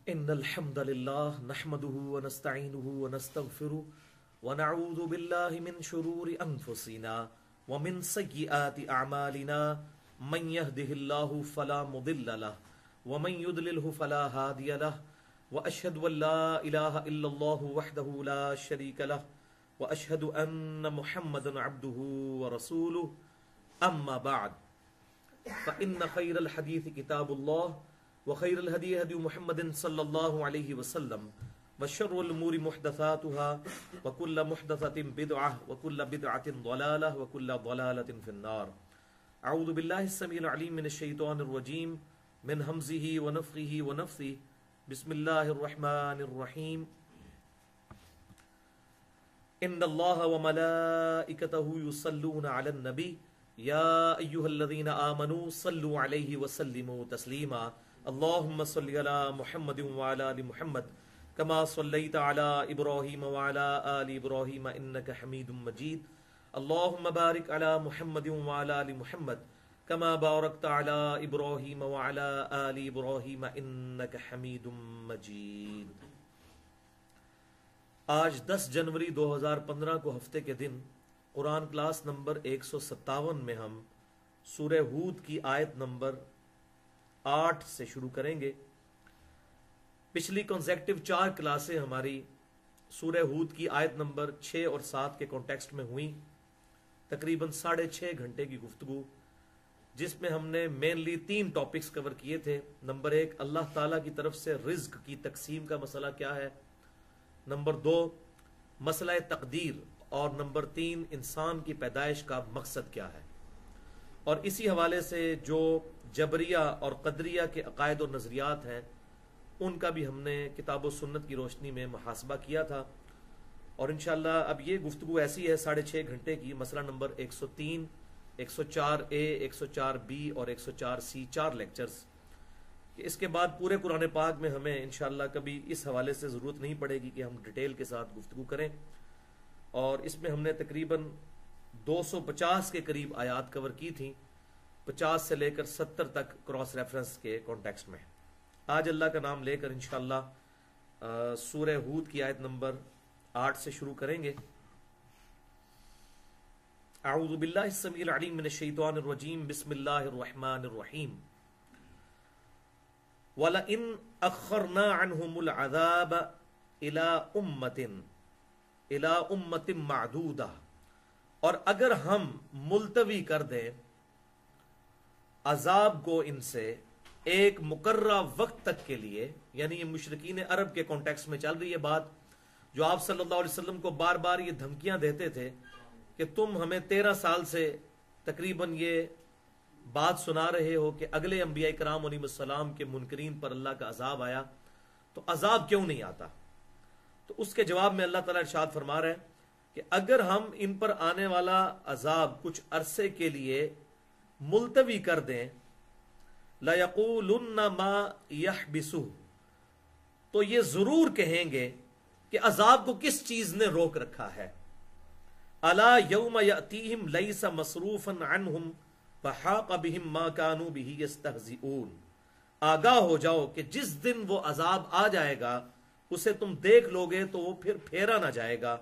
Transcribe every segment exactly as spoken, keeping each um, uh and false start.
إن الحمد لله نحمده ونستعينه ونستغفره ونعوذ بالله من شرور أنفسنا ومن سيئات أعمالنا من يهده الله فلا مضل له ومن يضلله فلا هادي له وأشهد أن لا إله إلا الله وحده لا شريك له وأشهد أن محمدا عبده ورسوله أما بعد فإن خير الحديث كتاب الله وخير الهدي هدي محمد صلى الله عليه وسلم وشر الأمور محدثاتها وكل محدثة بدعة وكل بدعة ضلالة وكل ضلالة في النار. أعوذ بالله السميع العليم من الشيطان الرجيم من همزه ونفخه ونفثه. بسم الله الرحمن الرحيم. إن الله وملائكته يصلون على النبي يا أيها الذين آمنوا صلوا عليه وسلموا تسليما. اللهم صل على محمد وعلى آل محمد كما صليت على إبراهيم وعلى آل إبراهيم إنك حميد مجيد. اللهم بارك على محمد وعلى آل محمد كما باركت على إبراهيم وعلى آل إبراهيم إنك حميد مجيد. آج دس جنوری دو ہزار پندرہ کو ہفتے کے دن قرآن کلاس نمبر ایک سو ستاون میں ہم سورہ ہود کی آیت نمبر آٹھ سے شروع کریں گے. پچھلی کنزیکٹو چار کلاسیں ہماری سورہ ہود کی آیت نمبر چھ اور سات کے کانٹیکسٹ میں ہوئیں، تقریباً ساڑھے چھ گھنٹے کی گفتگو، جس میں ہم نے مینلی تین ٹاپکس کور کیے تھے. نمبر ایک، اللہ تعالیٰ کی طرف سے رزق کی تقسیم کا مسئلہ کیا ہے. نمبر دو، مسئلہ تقدیر. اور نمبر تین، انسان کی پیدائش کا مقصد کیا ہے. اور اسی حوالے سے جو جبریہ اور قدریہ کے عقائد و نظریات ہیں ان کا بھی ہم نے کتاب و سنت کی روشنی میں محاسبہ کیا تھا. اور انشاءاللہ اب یہ گفتگو ایسی ہے ساڑھے چھ گھنٹے کی. مسئلہ نمبر ایک سو تین، ایک سو چار اے، ایک سو چار بی اور ایک سو چار سی، چار لیکچرز. اس کے بعد پورے قرآن پاک میں ہمیں انشاءاللہ کبھی اس حوالے سے ضرورت نہیں پڑے گی کہ ہم ڈیٹیل کے ساتھ گفتگو کریں. اور اس میں ہم نے تقریباً دو سو پچاس کے قریب آیات کور کی تھیں، پچاس سے لے کر ستر تک کراس ریفرنس کے کانٹیکسٹ میں. آج اللہ کا نام لے کر انشاءاللہ سورہ ہود کی آیت نمبر آٹھ سے شروع کریں گے. اعوذ باللہ السمیع العلیم من الشیطان الرجیم. بسم اللہ الرحمن الرحیم. وَلَئِنْ أَخَّرْنَا عَنْهُمُ الْعَذَابَ إِلَىٰ أُمَّةٍ إِلَىٰ أُمَّةٍ مَعْدُودَةٍ، اور اگر ہم ملتوی کر دیں عذاب کو ان سے ایک مقررہ وقت تک کے لیے، یعنی یہ مشرکین عرب کے کانٹیکس میں چل رہی ہے بات، جو آپ صلی اللہ علیہ وسلم کو بار بار یہ دھمکیاں دیتے تھے کہ تم ہمیں تیرہ سال سے تقریباً یہ بات سنا رہے ہو کہ اگلے انبیاء کرام علیہ السلام کے منکرین پر اللہ کا عذاب آیا، تو عذاب کیوں نہیں آتا؟ تو اس کے جواب میں اللہ تعالیٰ ارشاد فرما رہے ہیں کہ اگر ہم ان پر آنے والا عذاب کچھ عرصے کے لیے ملتوی کر دیں، لَيَقُولُنَّ مَا يَحْبِسُهُ، تو یہ ضرور کہیں گے کہ عذاب کو کس چیز نے روک رکھا ہے. أَلَا يَوْمَ يَأْتِيهِمْ لَيْسَ مَصْرُوفًا عَنْهُمْ فَحَاقَ بِهِمْ مَا كَانُوا بِهِ يَسْتَهْزِئُونَ. آگاہ ہو جاؤ کہ جس دن وہ عذاب آ جائے گا اسے تم دیکھ لو گے تو وہ پھر پھیرا نہ جائے گا،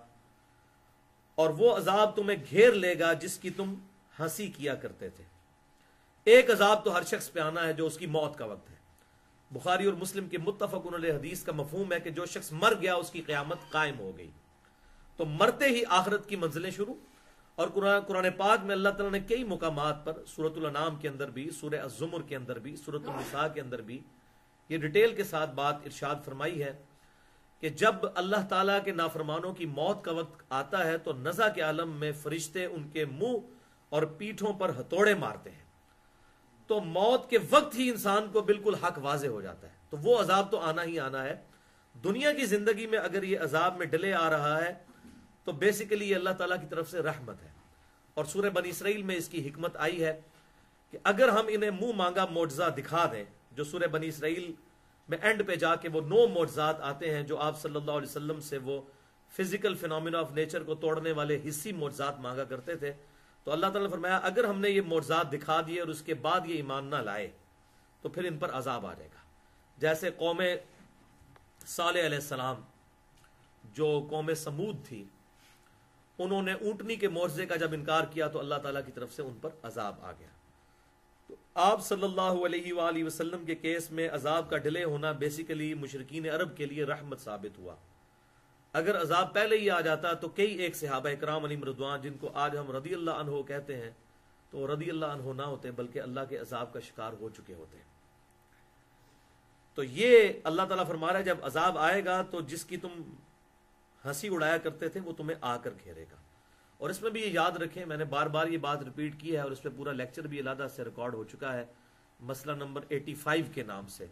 اور وہ عذاب تمہیں گھیر لے گا جس کی تم ہنسی کیا کرتے تھے. ایک عذاب تو ہر شخص پہ آنا ہے جو اس کی موت کا وقت ہے. بخاری اور مسلم کی متفق علیہ حدیث کا مفہوم ہے کہ جو شخص مر گیا اس کی قیامت قائم ہو گئی. تو مرتے ہی آخرت کی منزلیں شروع. اور قرآن قرآن پاک میں اللہ تعالیٰ نے کئی مقامات پر، سورۃ الانعام کے اندر بھی، سورہ الزمر کے اندر بھی، سورۃ النساء کے اندر بھی یہ ڈیٹیل کے ساتھ بات ارشاد فرمائی ہے کہ جب اللہ تعالیٰ کے نافرمانوں کی موت کا وقت آتا ہے تو نزع کے عالم میں فرشتے ان کے منہ اور پیٹھوں پر ہتھوڑے مارتے ہیں. تو موت کے وقت ہی انسان کو بالکل حق واضح ہو جاتا ہے. تو وہ عذاب تو آنا ہی آنا ہے. دنیا کی زندگی میں اگر یہ عذاب میں ڈلے آ رہا ہے تو بیسیکلی یہ اللہ تعالیٰ کی طرف سے رحمت ہے. اور سورہ بنی اسرائیل میں اس کی حکمت آئی ہے کہ اگر ہم انہیں منہ مانگا معجزہ دکھا دیں، جو سورہ بنی اسرائیل میں اینڈ پہ جا کے وہ نو معجزات آتے ہیں جو آپ صلی اللہ علیہ وسلم سے وہ فزیکل فینومینا آف نیچر کو توڑنے والے حصی معجزات مانگا کرتے تھے، تو اللہ تعالیٰ نے فرمایا اگر ہم نے یہ معجزات دکھا دیے اور اس کے بعد یہ ایمان نہ لائے تو پھر ان پر عذاب آ جائے گا. جیسے قوم صالح علیہ السلام جو قوم سمود تھی، انہوں نے اونٹنی کے معجزے کا جب انکار کیا تو اللہ تعالیٰ کی طرف سے ان پر عذاب آ گیا۔ تو آپ صلی اللہ علیہ وآلہ وسلم کے کیس میں عذاب کا ڈیلے ہونا بیسیکلی مشرکین عرب کے لیے رحمت ثابت ہوا۔ اگر عذاب پہلے ہی آ جاتا تو کئی ایک صحابہ اکرام علیہم رضوان، جن کو آج ہم رضی اللہ عنہ کہتے ہیں، تو رضی اللہ عنہ نہ ہوتے بلکہ اللہ کے عذاب کا شکار ہو چکے ہوتے۔ تو یہ اللہ تعالیٰ فرما رہا ہے جب عذاب آئے گا تو جس کی تم ہنسی اڑایا کرتے تھے وہ تمہیں آ کر گھیرے گا۔ اور اس میں بھی یہ یاد رکھیں، میں نے بار بار یہ بات ریپیٹ کی ہے اور اس پہ پورا لیکچر بھی علیحدہ سے ریکارڈ ہو چکا ہے، مسئلہ نمبر پچاسی کے نام سے،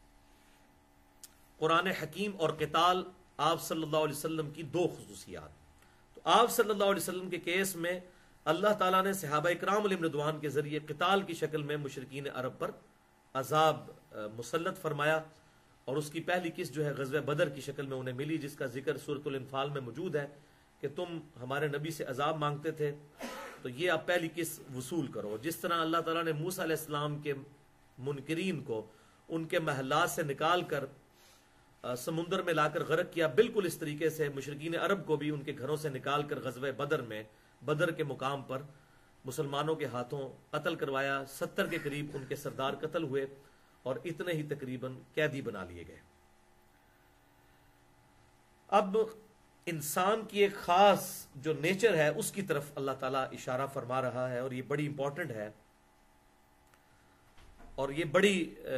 قرآن حکیم اور قتال، آپ صلی اللہ علیہ وسلم کی دو خصوصیات۔ تو آپ صلی اللہ علیہ وسلم کے کیس میں اللہ تعالیٰ نے صحابہ اکرام علیہم رضوان کے ذریعے قتال کی شکل میں مشرکین عرب پر عذاب مسلط فرمایا، اور اس کی پہلی قسط جو ہے غزوہ بدر کی شکل میں انہیں ملی، جس کا ذکر سورۃ الانفال میں موجود ہے کہ تم ہمارے نبی سے عذاب مانگتے تھے تو یہ آپ پہلی قسط وصول کرو۔ جس طرح اللہ تعالیٰ نے موسیٰ علیہ السلام کے منکرین کو ان کے محلات سے نکال کر سمندر میں لا کر غرق کیا، بالکل اس طریقے سے مشرکین عرب کو بھی ان کے گھروں سے نکال کر غزوہ بدر میں بدر کے مقام پر مسلمانوں کے ہاتھوں قتل کروایا۔ ستر کے قریب ان کے سردار قتل ہوئے اور اتنے ہی تقریباً قیدی بنا لیے گئے۔ اب انسان کی ایک خاص جو نیچر ہے اس کی طرف اللہ تعالیٰ اشارہ فرما رہا ہے، اور یہ بڑی امپورٹنٹ ہے، اور یہ بڑی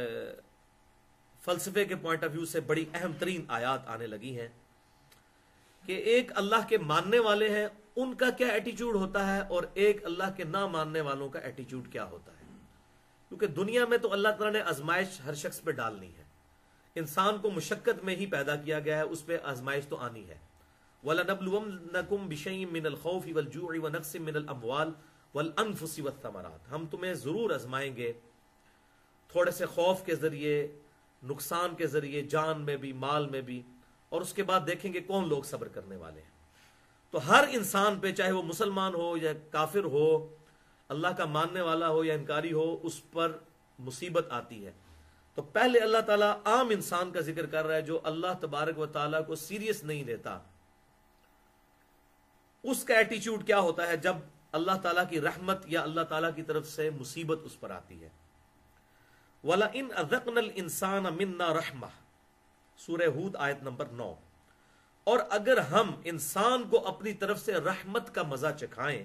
فلسفے کے پوائنٹ آف ویو سے بڑی اہم ترین آیات آنے لگی ہیں کہ ایک اللہ کے ماننے والے ہیں ان کا کیا ایٹیچیوڈ ہوتا ہے اور ایک اللہ کے نہ ماننے والوں کا ایٹیچیوڈ کیا ہوتا ہے۔ کیونکہ دنیا میں تو اللہ تعالیٰ نے آزمائش ہر شخص پہ ڈالنی ہے، انسان کو مشقت میں ہی پیدا کیا گیا ہے، اس پہ آزمائش تو آنی ہے۔ وَلَنَبْلُوَنَّكُمْ بِشَيْءٍ مِّنَ الْخَوْفِ وَالْجُوعِ وَنَقْصٍ مِّنَ الْأَمْوَالِ وَالْأَنفُسِ وَالثَّمَرَاتِ، ہم تمہیں ضرور آزمائیں گے، تھوڑے سے خوف کے ذریعے، نقصان کے ذریعے، جان میں بھی، مال میں بھی، اور اس کے بعد دیکھیں گے کون لوگ صبر کرنے والے ہیں۔ تو ہر انسان پہ، چاہے وہ مسلمان ہو یا کافر ہو، اللہ کا ماننے والا ہو یا انکاری ہو، اس پر مصیبت آتی ہے۔ تو پہلے اللہ تعالیٰ عام انسان کا ذکر کر رہا ہے جو اللہ تبارک و تعالیٰ کو سیریس نہیں لیتا، اس کا ایٹیچیوڈ کیا ہوتا ہے جب اللہ تعالیٰ کی رحمت یا اللہ تعالیٰ کی طرف سے مصیبت اس پر آتی ہے۔ وَلَئِنْ أَذَقْنَا الْإِنسَانَ مِنَّا رَحْمَةً، سورہ ہود آیت نمبر نو، اور اگر ہم انسان کو اپنی طرف سے رحمت کا مزہ چکھائیں،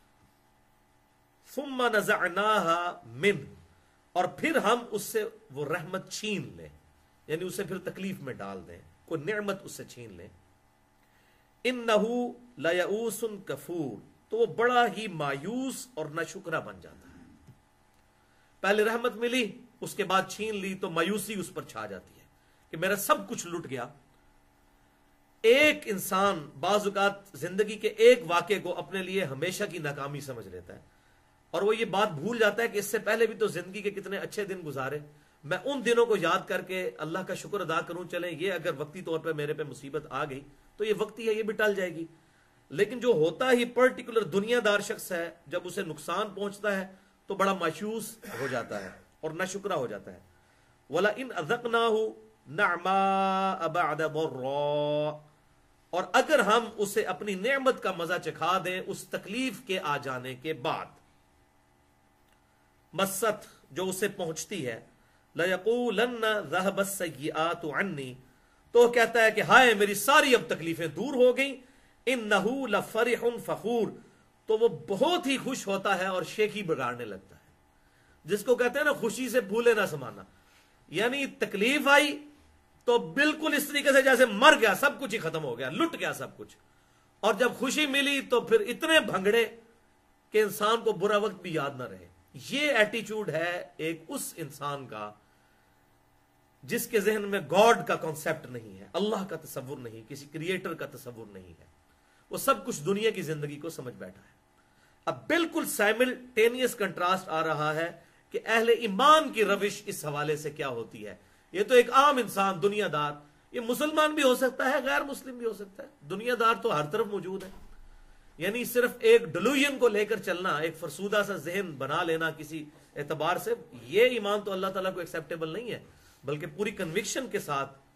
ثُمَّ نَزَعْنَاهَا مِنْهُ، اور پھر ہم اس سے وہ رحمت چھین لیں، یعنی اسے پھر تکلیف میں ڈال دیں، کوئی نعمت اس سے چھین لیں، اِنَّهُ لَيَئُوسٌ كَفُورٌ، تو وہ بڑا ہی مایوس اور ناشکرا بن جاتا ہے۔ پہلے رحمت ملی، اس کے بعد چھین لی تو مایوسی اس پر چھا جاتی ہے کہ میرا سب کچھ لٹ گیا۔ ایک انسان بعض اوقات زندگی کے ایک واقعے کو اپنے لیے ہمیشہ کی ناکامی سمجھ لیتا ہے، اور وہ یہ بات بھول جاتا ہے کہ اس سے پہلے بھی تو زندگی کے کتنے اچھے دن گزارے، میں ان دنوں کو یاد کر کے اللہ کا شکر ادا کروں، چلیں یہ اگر وقتی طور پہ میرے پہ مصیبت آ گئی تو یہ وقتی ہے، یہ بھی ٹل جائے گی۔ لیکن جو ہوتا ہی پرٹیکولر دنیا دار شخص ہے، جب اسے نقصان پہنچتا ہے تو بڑا مایوس ہو جاتا ہے اور ناشکرا ہو جاتا ہے۔ وَلَئِنْ أَذَقْنَاهُ نَعْمَاءَ بَعْدَ ضَرَّاءَ، اور اگر ہم اسے اپنی نعمت کا مزہ چکھا دیں اس تکلیف کے آ جانے کے بعد، مست جو اسے پہنچتی ہے، لَيَقُولَنَّ ذَهَبَ السَّيِّئَاتُ عَنِّي، تو کہتا ہے کہ ہائے میری ساری اب تکلیفیں دور ہو گئیں، اِنَّهُ لَفَرِحٌ فَخُورٌ، تو وہ بہت ہی خوش ہوتا ہے اور شیخی بگاڑنے لگتا ہے، جس کو کہتے ہیں نا خوشی سے بھولے نہ سمانا، یعنی تکلیف آئی تو بالکل اس طریقے سے جیسے مر گیا، سب کچھ ہی ختم ہو گیا، لٹ گیا سب کچھ، اور جب خوشی ملی تو پھر اتنے بھنگڑے کہ انسان کو برا وقت بھی یاد نہ رہے۔ یہ ایٹیچیوڈ ہے ایک اس انسان کا جس کے ذہن میں گاڈ کا کانسیپٹ نہیں ہے، اللہ کا تصور نہیں، کسی کریٹر کا تصور نہیں ہے، وہ سب کچھ دنیا کی زندگی کو سمجھ بیٹھا ہے۔ اب بالکل سائملٹینیس کنٹراسٹ آ رہا ہے کہ اہل ایمان کی روش اس حوالے سے کیا ہوتی ہے۔ یہ تو ایک عام انسان، دنیا دار، یہ مسلمان بھی ہو سکتا ہے، غیر مسلم بھی ہو سکتا ہے، دنیا دار تو ہر طرف موجود ہے، یعنی صرف ایک ڈیلوژن کو لے کر چلنا، ایک فرسودہ سا ذہن بنا لینا کسی اعتبار سے، یہ ایمان تو اللہ تعالیٰ کو ایکسیپٹیبل نہیں ہے، بلکہ پوری کنوکشن کے ساتھ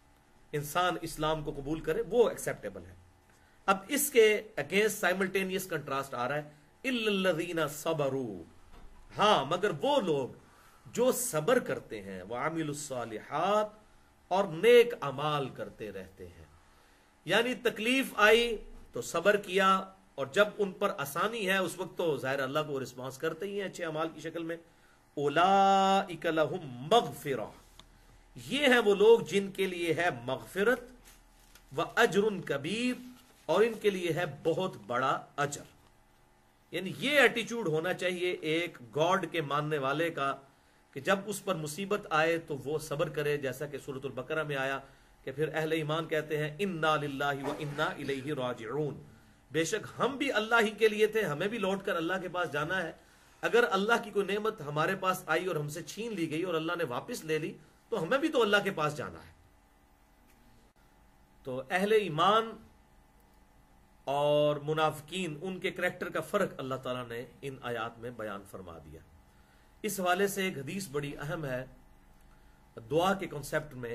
انسان اسلام کو قبول کرے وہ ایکسیپٹیبل ہے. اب اس کے اگینسٹ سائملٹینیس کنٹراسٹ آ رہا ہے الا الذین صبروا، ہاں مگر وہ لوگ جو صبر کرتے ہیں، وعملوا الصالحات، اور نیک اعمال کرتے رہتے ہیں. یعنی تکلیف آئی تو صبر کیا، اور جب ان پر آسانی ہے اس وقت تو ظاہر اللہ کو رسپانس کرتے ہی ہیں اچھے اعمال کی شکل میں. اولئک لہم مغفرہ، یہ ہیں وہ لوگ جن کے لیے ہے مغفرت، و اجر کبیر، اور ان کے لیے ہے بہت بڑا اجر. یعنی یہ ایٹیچیوڈ ہونا چاہیے ایک گاڈ کے ماننے والے کا کہ جب اس پر مصیبت آئے تو وہ صبر کرے، جیسا کہ سورۃ البقرہ میں آیا کہ پھر اہل ایمان کہتے ہیں انا للہ و انا الیہ راجعون، بے شک ہم بھی اللہ ہی کے لیے تھے، ہمیں بھی لوٹ کر اللہ کے پاس جانا ہے. اگر اللہ کی کوئی نعمت ہمارے پاس آئی اور ہم سے چھین لی گئی اور اللہ نے واپس لے لی تو ہمیں بھی تو اللہ کے پاس جانا ہے. تو اہل ایمان اور منافقین، ان کے کریکٹر کا فرق اللہ تعالیٰ نے ان آیات میں بیان فرما دیا. اس حوالے سے ایک حدیث بڑی اہم ہے دعا کے کنسیپٹ میں،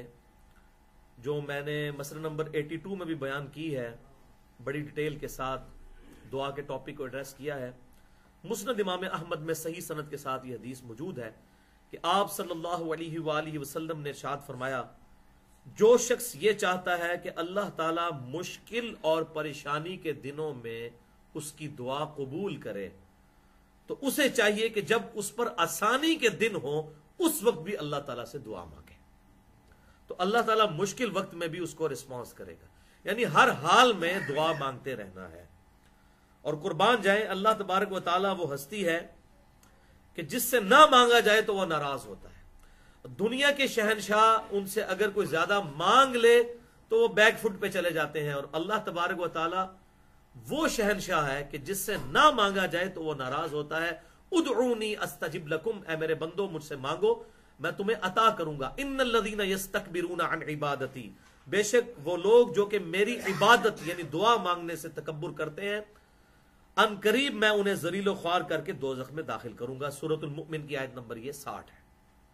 جو میں نے مسئلہ نمبر اٹھاسی میں بھی بیان کی ہے، بڑی ڈیٹیل کے ساتھ دعا کے ٹاپک کو ایڈریس کیا ہے. مسند امام احمد میں صحیح سند کے ساتھ یہ حدیث موجود ہے کہ آپ صلی اللہ علیہ وآلہ وسلم نے ارشاد فرمایا، جو شخص یہ چاہتا ہے کہ اللہ تعالیٰ مشکل اور پریشانی کے دنوں میں اس کی دعا قبول کرے تو اسے چاہیے کہ جب اس پر آسانی کے دن ہو اس وقت بھی اللہ تعالیٰ سے دعا مانگے، تو اللہ تعالیٰ مشکل وقت میں بھی اس کو رسپانس کرے گا. یعنی ہر حال میں دعا مانگتے رہنا ہے. اور قربان جائیں اللہ تبارک و تعالیٰ وہ ہستی ہے کہ جس سے نہ مانگا جائے تو وہ ناراض ہوتا ہے. دنیا کے شہنشاہ ان سے اگر کوئی زیادہ مانگ لے تو وہ بیک فٹ پہ چلے جاتے ہیں، اور اللہ تبارک و تعالیٰ وہ شہنشاہ ہے کہ جس سے نہ مانگا جائے تو وہ ناراض ہوتا ہے. ادعونی استجب لکم، اے میرے بندو مجھ سے مانگو میں تمہیں عطا کروں گا. ان الذین یستکبرون عن عبادتی، بے شک وہ لوگ جو کہ میری عبادت یعنی دعا مانگنے سے تکبر کرتے ہیں، ان قریب میں انہیں ذلیل و خوار کر کے دوزخ میں داخل کروں گا. سورۃ المؤمن کی آیت نمبر یہ ساٹھ ہے.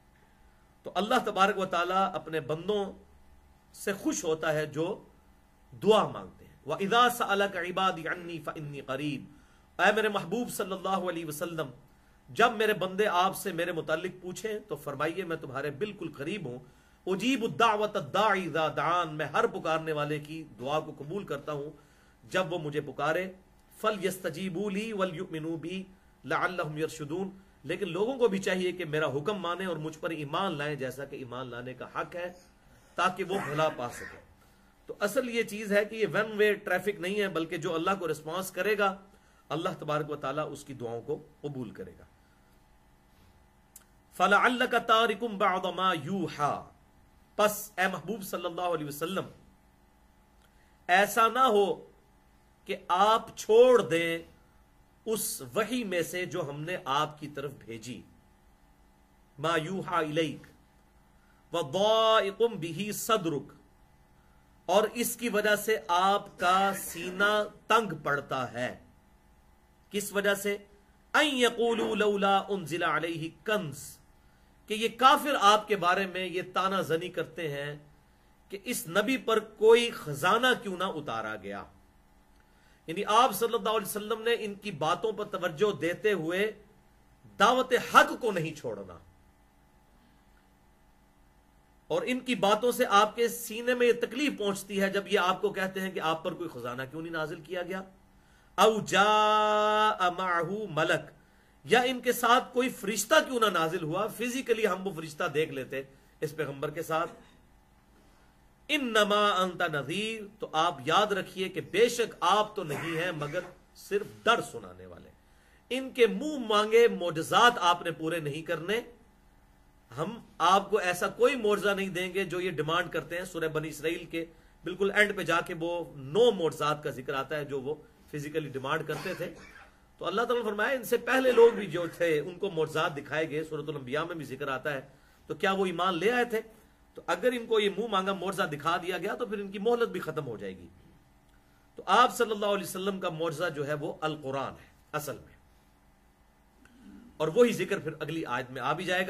تو اللہ تبارک و تعالیٰ اپنے بندوں سے خوش ہوتا ہے جو دعا مانگتے ہیں. وَإِذَا سَأَلَكَ عِبَادِي عَنِّي فَإِنِّي قَرِيبٌ، اے میرے محبوب صلی اللہ علیہ وسلم جب میرے بندے آپ سے میرے متعلق پوچھیں تو فرمائیے میں تمہارے بالکل قریب ہوں. اجیب الدعوۃ الداعی اذا دعان، میں ہر پکارنے والے کی دعا کو قبول کرتا ہوں جب وہ مجھے پکارے. فَلْيَسْتَجِيبُوا لِي وَلْيُؤْمِنُوا بِي لَعَلَّهُمْ يَرْشُدُونَ، لیکن لوگوں کو بھی چاہیے کہ میرا حکم مانیں اور مجھ پر ایمان لائیں جیسا کہ ایمان لانے کا حق ہے تاکہ وہ بھلا پا سکے. تو اصل یہ چیز ہے کہ یہ ون وے ٹریفک نہیں ہے، بلکہ جو اللہ کو رسپانس کرے گا اللہ تبارک و تعالیٰ اس کی دعاؤں کو قبول کرے گا. فَلَعَلَّكَ تَارِكٌ بَعْضَ مَا يُوحَىٰ، پس اے محبوب صلی اللہ علیہ وسلم ایسا نہ ہو کہ آپ چھوڑ دیں اس وحی میں سے جو ہم نے آپ کی طرف بھیجی. ما یوحا الیک وضائق بہ صدرک، اور اس کی وجہ سے آپ کا سینہ تنگ پڑتا ہے. کس وجہ سے؟ ان یقولوا لولا انزل علیہ کنز، کہ یہ کافر آپ کے بارے میں یہ تانا زنی کرتے ہیں کہ اس نبی پر کوئی خزانہ کیوں نہ اتارا گیا. یعنی آپ صلی اللہ علیہ وسلم نے ان کی باتوں پر توجہ دیتے ہوئے دعوت حق کو نہیں چھوڑنا، اور ان کی باتوں سے آپ کے سینے میں یہ تکلیف پہنچتی ہے جب یہ آپ کو کہتے ہیں کہ آپ پر کوئی خزانہ کیوں نہیں نازل کیا گیا. او جاء معہ ملک، یا ان کے ساتھ کوئی فرشتہ کیوں نہ نازل ہوا، فزیکلی ہم وہ فرشتہ دیکھ لیتے اس پیغمبر کے ساتھ. انما انت نذیر، تو آپ یاد رکھیے کہ بے شک آپ تو نہیں ہیں مگر صرف ڈر سنانے والے. ان کے منہ مانگے معجزات آپ نے پورے نہیں کرنے، ہم آپ کو ایسا کوئی معجزہ نہیں دیں گے جو یہ ڈیمانڈ کرتے ہیں. سورہ بنی اسرائیل کے بالکل اینڈ پہ جا کے وہ نو معجزات کا ذکر آتا ہے جو وہ فزیکلی ڈیمانڈ کرتے تھے. تو اللہ تعالیٰ نے فرمایا ان سے پہلے لوگ بھی جو تھے ان کو معجزات دکھائے گئے، سورۃ الانبیاء میں بھی ذکر آتا ہے. تو کیا وہ ایمان لے آئے تھے؟ تو اگر ان کو یہ منہ مانگا معجزہ دکھا دیا گیا تو پھر ان کی مہلت بھی ختم ہو جائے گی. تو آپ صلی اللہ علیہ وسلم کا معجزہ جو ہے وہ القرآن ہے اصل میں، اور وہی ذکر پھر اگلی آیت میں آ بھی جائے گا.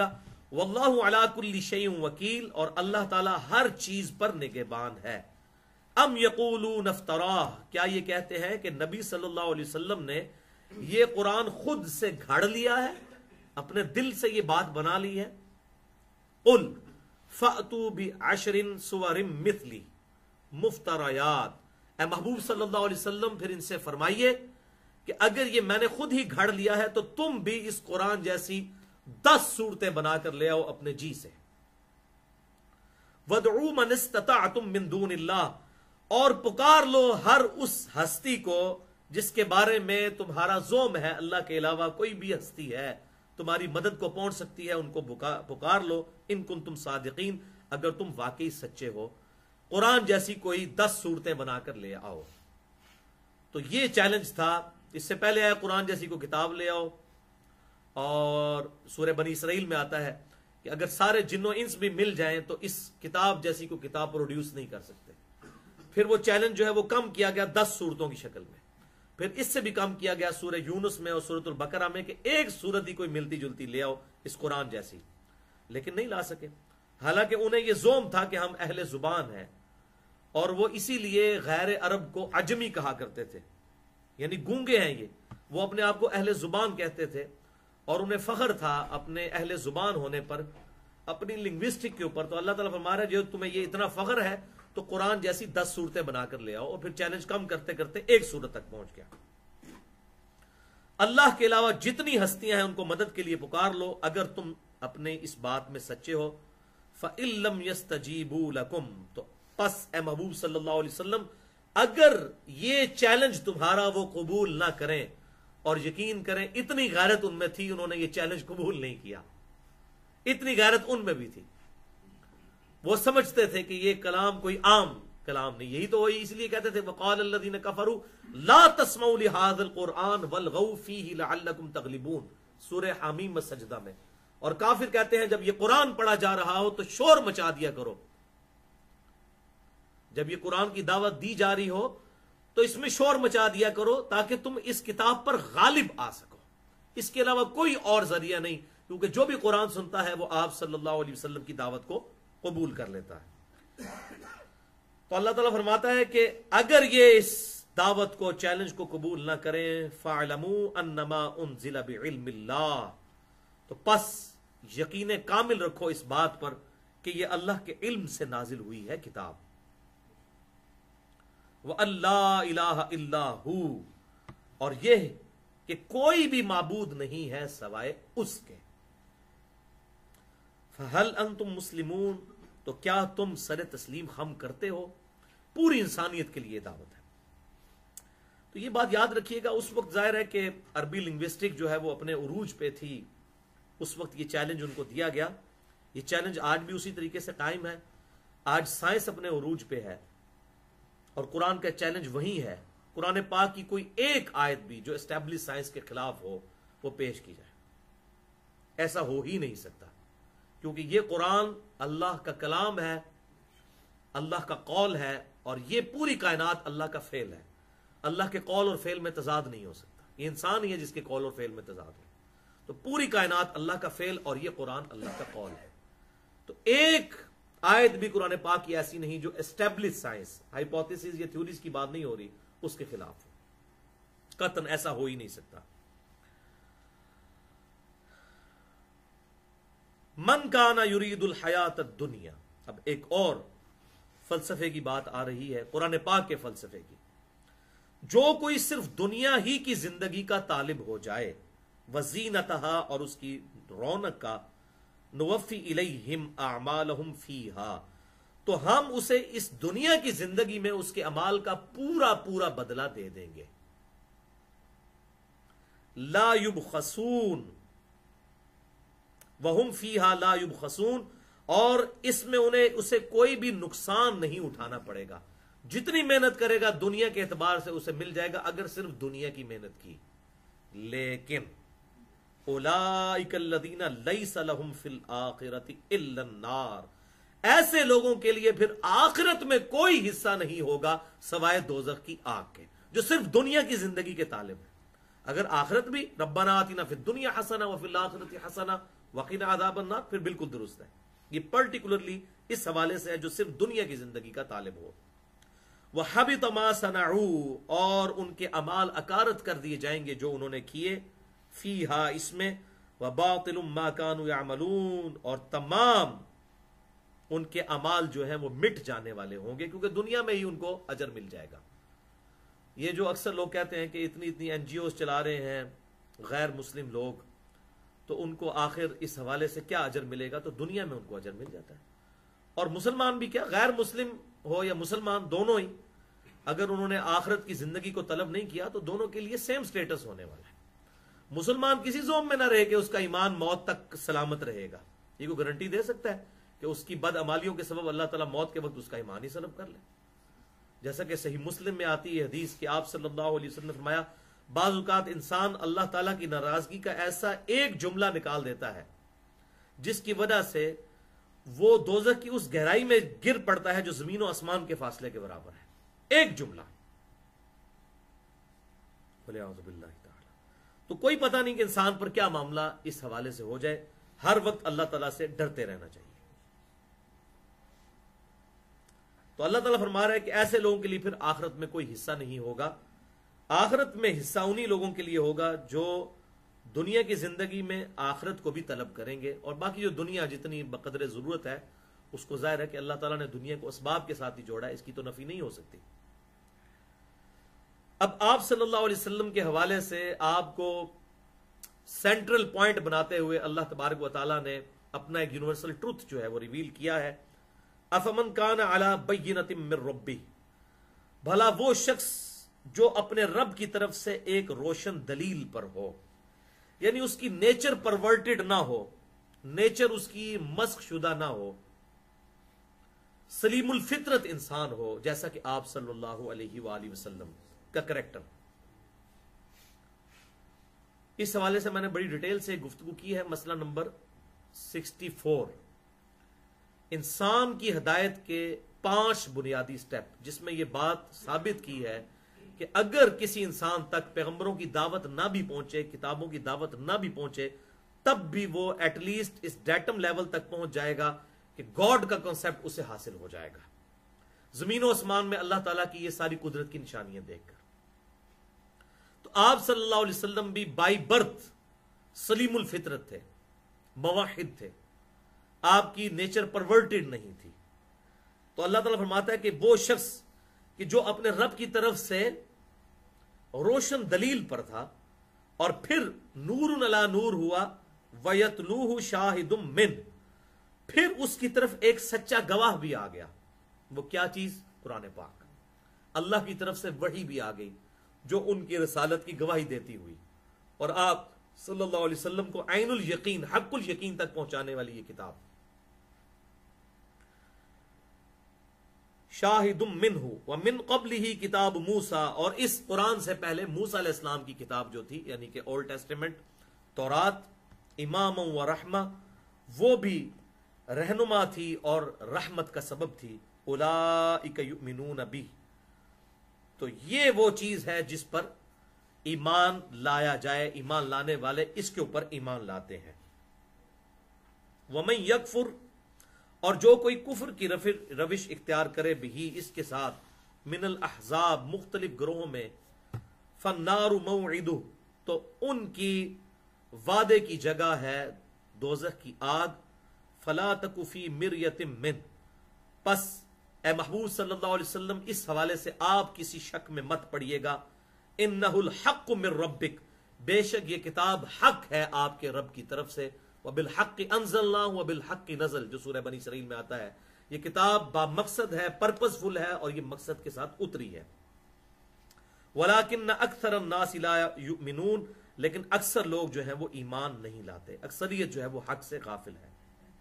واللہ علی کل شیء وکیل، اور اللہ تعالیٰ ہر چیز پر نگہبان ہے۔ ام یقولون افتراہ، کیا یہ کہتے ہیں کہ نبی صلی اللہ علیہ وسلم نے یہ قرآن خود سے گھڑ لیا ہے، اپنے دل سے یہ بات بنا لی ہے؟ قل فأتوا بعشر سور مثلی مفتریات، اے محبوب صلی اللہ علیہ وسلم پھر ان سے فرمائیے کہ اگر یہ میں نے خود ہی گھڑ لیا ہے تو تم بھی اس قرآن جیسی دس صورتیں بنا کر لے آؤ اپنے جی سے۔ وَادْعُوا مَنِ اسْتَطَعْتُم مِّن دُونِ اللَّهِ، اور پکار لو ہر اس ہستی کو جس کے بارے میں تمہارا زوم ہے اللہ کے علاوہ کوئی بھی ہستی ہے تمہاری مدد کو پہنچ سکتی ہے، ان کو پکار لو، ان کنتم صادقین، اگر تم واقعی سچے ہو، قرآن جیسی کوئی دس صورتیں بنا کر لے آؤ۔ تو یہ چیلنج تھا۔ اس سے پہلے آیا قرآن جیسی کو کتاب لے آؤ، اور سورہ بنی اسرائیل میں آتا ہے کہ اگر سارے جن و انس بھی مل جائیں تو اس کتاب جیسی کو کتاب پروڈیوس نہیں کر سکتے۔ پھر وہ چیلنج جو ہے وہ کم کیا گیا دس صورتوں کی شکل میں، پھر اس سے بھی کم کیا گیا سورہ یونس میں اور سورۃ البقرہ میں کہ ایک صورت ہی کوئی ملتی جلتی لے آؤ اس قرآن جیسی، لیکن نہیں لا سکے، حالانکہ انہیں یہ زوم تھا کہ ہم اہل زبان ہیں، اور وہ اسی لیے غیر عرب کو عجمی کہا کرتے تھے، یعنی گونگے ہیں یہ، وہ اپنے آپ کو اہل زبان کہتے تھے، اور انہیں فخر تھا اپنے اہل زبان ہونے پر، اپنی لنگوسٹک کے اوپر۔ تو اللہ تعالیٰ فرما رہا ہے جو تمہیں یہ اتنا فخر ہے تو قرآن جیسی دس صورتیں بنا کر لے آؤ، اور پھر چیلنج کم کرتے کرتے ایک صورت تک پہنچ گیا۔ اللہ کے علاوہ جتنی ہستیاں ہیں ان کو مدد کے لیے پکار لو اگر تم اپنے اس بات میں سچے ہو۔ فَإِن لَّمْ يَسْتَجِيبُوا لَكُمْ، تو پس اے محبوب صلی اللہ علیہ وسلم اگر یہ چیلنج تمہارا وہ قبول نہ کریں، اور یقین کریں اتنی غیرت ان میں تھی انہوں نے یہ چیلنج قبول نہیں کیا، اتنی غیرت ان میں بھی تھی، وہ سمجھتے تھے کہ یہ کلام کوئی عام کلام نہیں، یہی تو وہی اس لیے کہتے تھے وقال الذین کفروا لا تسمعوا لهذا القرآن والغوا فیہ لعلکم تغلبون، سورہ حامیم سجدہ میں۔ اور کافر کہتے ہیں جب یہ قرآن پڑھا جا رہا ہو تو شور مچا دیا کرو، جب یہ قرآن کی دعوت دی جا رہی ہو تو اس میں شور مچا دیا کرو تاکہ تم اس کتاب پر غالب آ سکو، اس کے علاوہ کوئی اور ذریعہ نہیں، کیونکہ جو بھی قرآن سنتا ہے وہ آپ صلی اللہ علیہ وسلم کی دعوت کو قبول کر لیتا ہے۔ تو اللہ تعالیٰ فرماتا ہے کہ اگر یہ اس دعوت کو چیلنج کو قبول نہ کریں فَاعْلَمُوا أَنَّمَا أُنزِلَ بِعِلْمِ اللَّهِ، تو پس یقین کامل رکھو اس بات پر کہ یہ اللہ کے علم سے نازل ہوئی ہے کتاب۔ وَأَلَّا إِلَٰهَ إِلَّا هُوَ، اور یہ کہ کوئی بھی معبود نہیں ہے سوائے اس کے۔ فَهَلْ أَنْتُمْ مُسْلِمُونَ، تو کیا تم سر تسلیم خم کرتے ہو؟ پوری انسانیت کے لیے دعوت ہے۔ تو یہ بات یاد رکھیے گا، اس وقت ظاہر ہے کہ عربی لنگوسٹک جو ہے وہ اپنے عروج پہ تھی، اس وقت یہ چیلنج ان کو دیا گیا، یہ چیلنج آج بھی اسی طریقے سے قائم ہے، آج سائنس اپنے عروج پہ ہے، اور قرآن کا چیلنج وہی ہے، قرآن پاک کی کوئی ایک آیت بھی جو اسٹیبلش سائنس کے خلاف ہو وہ پیش کی جائے، ایسا ہو ہی نہیں سکتا، کیونکہ یہ قرآن اللہ کا کلام ہے، اللہ کا قول ہے، اور یہ پوری کائنات اللہ کا فعل ہے، اللہ کے قول اور فعل میں تضاد نہیں ہو سکتا، یہ انسان ہی ہے جس کے قول اور فعل میں تضاد ہو، تو پوری کائنات اللہ کا فعل اور یہ قرآن اللہ کا قول ہے۔ تو ایک آیت بھی قرآن پاک کی ایسی نہیں جو اسٹیبلش سائنس، ہائپوتھیسز یا تھیوریز کی بات نہیں ہو رہی، اس کے خلاف قطعاً ایسا ہو ہی نہیں سکتا۔ من کان یرید الحیات الدنیا، اب ایک اور فلسفے کی بات آ رہی ہے، قرآن پاک کے فلسفے کی۔ جو کوئی صرف دنیا ہی کی زندگی کا طالب ہو جائے، وزینتہا، اور اس کی رونق کا، نوفی الیہم اعمالہم فیہا، تو ہم اسے اس دنیا کی زندگی میں اس کے اعمال کا پورا پورا بدلہ دے دیں گے۔ لا یبخسون وہم فیہا لا یبخسون، اور اس میں انہیں اسے کوئی بھی نقصان نہیں اٹھانا پڑے گا، جتنی محنت کرے گا دنیا کے اعتبار سے اسے مل جائے گا اگر صرف دنیا کی محنت کی۔ لیکن اولئک الذین لیس لہم فی الآخرۃ الا النار، ایسے لوگوں کے لیے پھر آخرت میں کوئی حصہ نہیں ہوگا سوائے دوزخ کی آگ کے، جو صرف دنیا کی زندگی کے طالب ہیں۔ اگر آخرت بھی ربنا آتنا فی الدنیا حسنہ وفی الآخرۃ حسنہ وقنا عذاب النار پھر بالکل درست ہے. یہ پرٹیکولرلی اس حوالے سے ہے جو صرف دنیا کی زندگی کا طالب ہو. وَحَبِطَ مَا صَنَعُوا اور ان کے اعمال اکارت کر دیے جائیں گے جو انہوں نے کیے فیہا اس میں. وَبَاطِلٌ مَا كَانُوا يَعْمَلُونَ اور تمام ان کے اعمال جو ہیں وہ مٹ جانے والے ہوں گے کیونکہ دنیا میں ہی ان کو اجر مل جائے گا. یہ جو اکثر لوگ کہتے ہیں کہ اتنی اتنی این جی اوز چلا رہے ہیں غیر مسلم لوگ تو ان کو آخر اس حوالے سے کیا اجر ملے گا, تو دنیا میں ان کو اجر مل جاتا ہے. اور مسلمان بھی کیا, غیر مسلم ہو یا مسلمان دونوں ہی, اگر انہوں نے آخرت کی زندگی کو طلب نہیں کیا تو دونوں کے لیے سیم سٹیٹس ہونے والا ہے. مسلمان کسی زوم میں نہ رہے کہ اس کا ایمان موت تک سلامت رہے گا. یہ کوئی گارنٹی دے سکتا ہے کہ اس کی بد عمالیوں کے سبب اللہ تعالیٰ موت کے وقت اس کا ایمان ہی سلب کر لے؟ جیسا کہ صحیح مسلم میں آتی ہے حدیث کہ آپ صلی اللہ علیہ وسلم نے فرمایا بعض اوقات انسان اللہ تعالیٰ کی ناراضگی کا ایسا ایک جملہ نکال دیتا ہے جس کی وجہ سے وہ دوزخ کی اس گہرائی میں گر پڑتا ہے جو زمین و آسمان کے فاصلے کے برابر ہے. ایک جملہ. تو کوئی پتہ نہیں کہ انسان پر کیا معاملہ اس حوالے سے ہو جائے. ہر وقت اللہ تعالیٰ سے ڈرتے رہنا چاہیے. تو اللہ تعالیٰ فرما رہا ہے کہ ایسے لوگوں کے لیے پھر آخرت میں کوئی حصہ نہیں ہوگا. آخرت میں حصہ انہی لوگوں کے لیے ہوگا جو دنیا کی زندگی میں آخرت کو بھی طلب کریں گے, اور باقی جو دنیا جتنی بقدر ضرورت ہے اس کو ظاہر ہے کہ اللہ تعالیٰ نے دنیا کو اسباب کے ساتھ ہی جوڑا ہے, اس کی تو نفی نہیں ہو سکتی. اب آپ صلی اللہ علیہ وسلم کے حوالے سے آپ کو سینٹرل پوائنٹ بناتے ہوئے اللہ تبارک و تعالیٰ نے اپنا ایک یونیورسل ٹروتھ جو ہے وہ ریویل کیا ہے. افمن کان علی بینۃ من ربہ, بھلا وہ شخص جو اپنے رب کی طرف سے ایک روشن دلیل پر ہو, یعنی اس کی نیچر پرورٹڈ نہ ہو, نیچر اس کی مسخ شدہ نہ ہو, سلیم الفطرت انسان ہو جیسا کہ آپ صلی اللہ علیہ وآلہ وسلم کا کریکٹر. اس حوالے سے میں نے بڑی ڈیٹیل سے گفتگو کی ہے. مسئلہ نمبر سکسٹی فور, انسان کی ہدایت کے پانچ بنیادی سٹیپ, جس میں یہ بات ثابت کی ہے کہ اگر کسی انسان تک پیغمبروں کی دعوت نہ بھی پہنچے, کتابوں کی دعوت نہ بھی پہنچے, تب بھی وہ ایٹ لیسٹ اس ڈیٹم لیول تک پہنچ جائے گا کہ گاڈ کا کنسپٹ اسے حاصل ہو جائے گا, زمین و آسمان میں اللہ تعالیٰ کی یہ ساری قدرت کی نشانیاں دیکھ کر. تو آپ صلی اللہ علیہ وسلم بھی بائی برتھ سلیم الفطرت تھے, موحد تھے, آپ کی نیچر پرورٹڈ نہیں تھی. تو اللہ تعالیٰ فرماتا ہے کہ وہ شخص کہ جو اپنے رب کی طرف سے روشن دلیل پر تھا اور پھر نور علی نور ہوا, وَيَتْلُوهُ شَاهِدٌ مِّنْ, پھر اس کی طرف ایک سچا گواہ بھی آ گیا. وہ کیا چیز؟ قرآن پاک. اللہ کی طرف سے وحی بھی آ گئی جو ان کی رسالت کی گواہی دیتی ہوئی, اور آپ صلی اللہ علیہ وسلم کو عین الیقین, حق الیقین تک پہنچانے والی یہ کتاب. شاہد منہ ومن قبلہ کتاب موسیٰ, اور اس قرآن سے پہلے موسیٰ علیہ السلام کی کتاب جو تھی یعنی کہ اولڈ ٹیسٹیمنٹ, تورات, امام و رحمہ, وہ بھی رہنما تھی اور رحمت کا سبب تھی. اولئک یؤمنون بہ, تو یہ وہ چیز ہے جس پر ایمان لایا جائے, ایمان لانے والے اس کے اوپر ایمان لاتے ہیں. ومن یکفر, اور جو کوئی کفر کی روش اختیار کرے بھی اس کے ساتھ, من الاحزاب, مختلف گروہوں میں, فالنار موعدہ, تو ان کی وعدے کی جگہ ہے دوزخ کی آگ. فلا تک فی مریۃ من, پس اے محبوب صلی اللہ علیہ وسلم اس حوالے سے آپ کسی شک میں مت پڑیے گا. انہ الحق من ربک, بے شک یہ کتاب حق ہے آپ کے رب کی طرف سے. وبالحق انزلناہ وبالحق نزل, جو سورہ بنی اسرائیل میں آتا ہے. یہ کتاب با مقصد ہے, پرپس فل ہے, اور یہ مقصد کے ساتھ اتری ہے. ولکن اکثر الناس لا یؤمنون, لیکن اکثر لوگ جو ہیں وہ ایمان نہیں لاتے, اکثریت جو ہے وہ حق سے غافل ہے.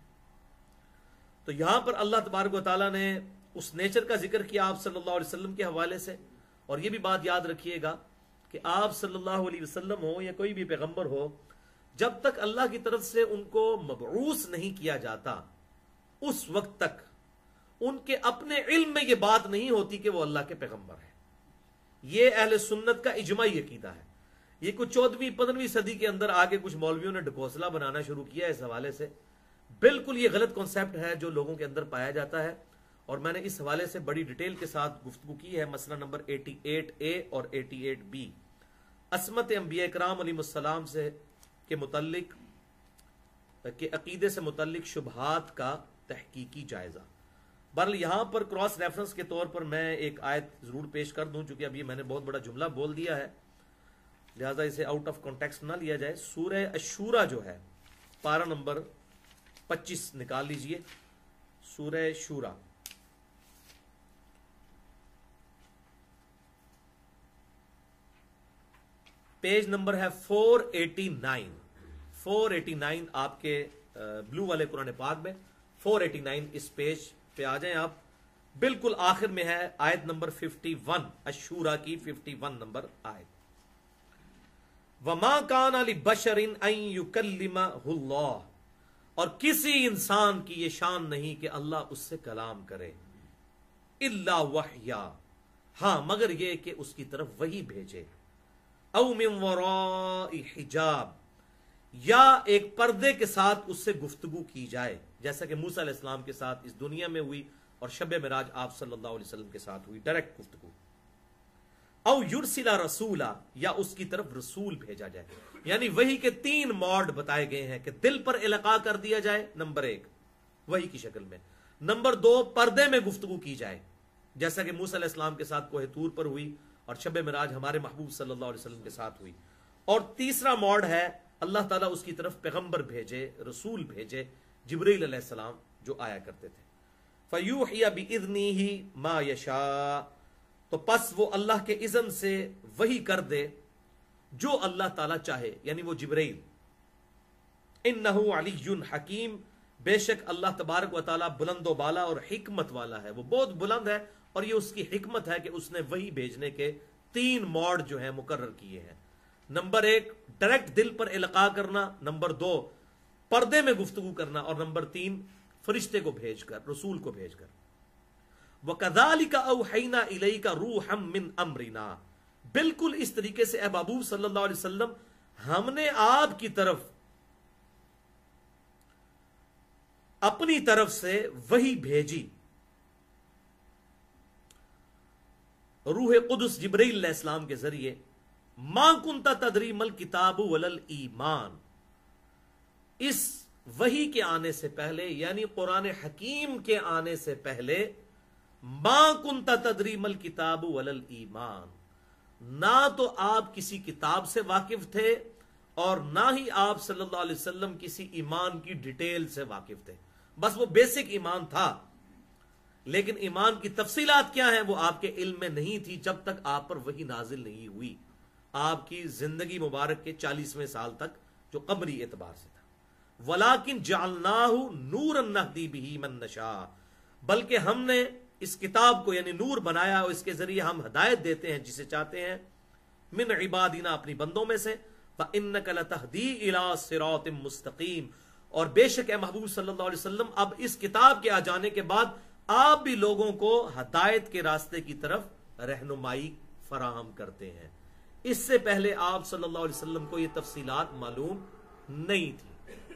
تو یہاں پر اللہ تبارک و تعالیٰ نے اس نیچر کا ذکر کیا آپ صلی اللہ علیہ وسلم کے حوالے سے. اور یہ بھی بات یاد رکھیے گا کہ آپ صلی اللہ علیہ وسلم ہو یا کوئی بھی پیغمبر ہو, جب تک اللہ کی طرف سے ان کو مبعوث نہیں کیا جاتا اس وقت تک ان کے اپنے علم میں یہ بات نہیں ہوتی کہ وہ اللہ کے پیغمبر ہیں. یہ اہل سنت کا اجماعی عقیدہ ہے. یہ کچھ چودہویں پندرہویں صدی کے اندر آگے کچھ مولویوں نے ڈھکوسلا بنانا شروع کیا اس حوالے سے. بالکل یہ غلط کنسیپٹ ہے جو لوگوں کے اندر پایا جاتا ہے، اور میں نے اس حوالے سے بڑی ڈیٹیل کے ساتھ گفتگو کی ہے. مسئلہ نمبر اٹھاسی اے اور اٹھاسی بی، عصمت انبیاء کرام علیہ السلام سے کے متعلق کے عقیدے سے متعلق شبہات کا تحقیقی جائزہ. بہرحال یہاں پر کراس ریفرنس کے طور پر میں ایک آیت ضرور پیش کر دوں، چونکہ ابھی میں نے بہت بڑا جملہ بول دیا ہے، لہذا اسے آؤٹ آف کانٹیکسٹ نہ لیا جائے. سورہ الشورى جو ہے، پارہ نمبر پچیس نکال لیجئے. سورہ شورى پیج نمبر ہے four eighty nine. Four eighty nine آپ کے بلو والے قرآن پاک میں فور ایٹی نائن اس پیج پہ آ جائیں آپ. بالکل آخر میں ہے آیت نمبر ففٹی ون، الشورى کی ففٹی ون نمبر آیت. وَمَا كَانَ لِبَشَرٍ أَن يُكَلِّمَهُ اللَّهُ، اور کسی انسان کی یہ شان نہیں کہ اللہ اس سے کلام کرے. إِلَّا وَحْيًا، ہاں مگر یہ کہ اس کی طرف وحی بھیجے. او من وراء حجاب، یا ایک پردے کے ساتھ اس سے گفتگو کی جائے، جیسا کہ موسیٰ علیہ السلام کے ساتھ اس دنیا میں ہوئی اور شب معراج آپ صلی اللہ علیہ وسلم کے ساتھ ہوئی ڈائریکٹ گفتگو. او یرسل رسولا، یا اس کی طرف رسول بھیجا جائے. یعنی وحی کے تین موڈ بتائے گئے ہیں کہ دل پر القاء کر دیا جائے، نمبر ایک وحی کی شکل میں. نمبر دو پردے میں گفتگو کی جائے، جیسا کہ موسیٰ علیہ السلام کے ساتھ کوہ طور پر ہوئی اور شب معراج ہمارے محبوب صلی اللہ علیہ وسلم کے ساتھ ہوئی. اور تیسرا موڈ ہے اللہ تعالیٰ اس کی طرف پیغمبر بھیجے، رسول بھیجے، جبرائیل علیہ السلام جو آیا کرتے تھے. فَيُوحِيَ بِإِذْنِهِ مَا يَشَاءُ، تو پس وہ اللہ کے اذن سے وحی کر دے جو اللہ تعالیٰ چاہے، یعنی وہ جبرائیل. إِنَّهُ عَلِيٌّ حَكِيمٌ، بے شک اللہ تبارک و تعالیٰ بلند و بالا اور حکمت والا ہے، وہ بہت بلند ہے، اور یہ اس کی حکمت ہے کہ اس نے وحی بھیجنے کے تین موڈ جو ہیں مقرر کیے ہیں. نمبر ایک ڈائریکٹ دل پر القاء کرنا، نمبر دو پردے میں گفتگو کرنا، اور نمبر تین فرشتے کو بھیج کر، رسول کو بھیج کر. وَكَذَلِكَ أَوْحَيْنَا إِلَيْكَ رُوحًا مِّنْ أَمْرِنَا، بالکل اس طریقے سے اے محبوب صلی اللہ علیہ وسلم ہم نے آپ کی طرف اپنی طرف سے وحی بھیجی. روح قدس جبرائیل علیہ السلام کے ذریعے. ما کنت تدری مل کتاب ولل ایمان، اس وحی کے آنے سے پہلے یعنی قرآن حکیم کے آنے سے پہلے ما کنت تدری مل کتاب ولل ایمان، نہ تو آپ کسی کتاب سے واقف تھے اور نہ ہی آپ صلی اللہ علیہ وسلم کسی ایمان کی ڈیٹیل سے واقف تھے. بس وہ بیسک ایمان تھا، لیکن ایمان کی تفصیلات کیا ہیں وہ آپ کے علم میں نہیں تھی جب تک آپ پر وحی نازل نہیں ہوئی، آپ کی زندگی مبارک کے چالیسویں سال تک جو قمری اعتبار سے تھا. وَلَٰكِن جَعَلْنَاهُ نُورًا نَهْدِي بِهِ مَن نَّشَاءُ، بلکہ ہم نے اس کتاب کو یعنی نور بنایا اور اس کے ذریعے ہم ہدایت دیتے ہیں جسے چاہتے ہیں. من عبادنا، اپنی بندوں میں سے. فَإِنَّكَ لَتَهْدِي إِلَىٰ صِرَاطٍ مُسْتَقِيمٍ، اور بے شک اے محبوب صلی اللہ علیہ وسلم اب اس کتاب کے آ جانے کے بعد آپ بھی لوگوں کو ہدایت کے راستے کی طرف رہنمائی فراہم کرتے ہیں. اس سے پہلے آپ صلی اللہ علیہ وسلم کو یہ تفصیلات معلوم نہیں تھی.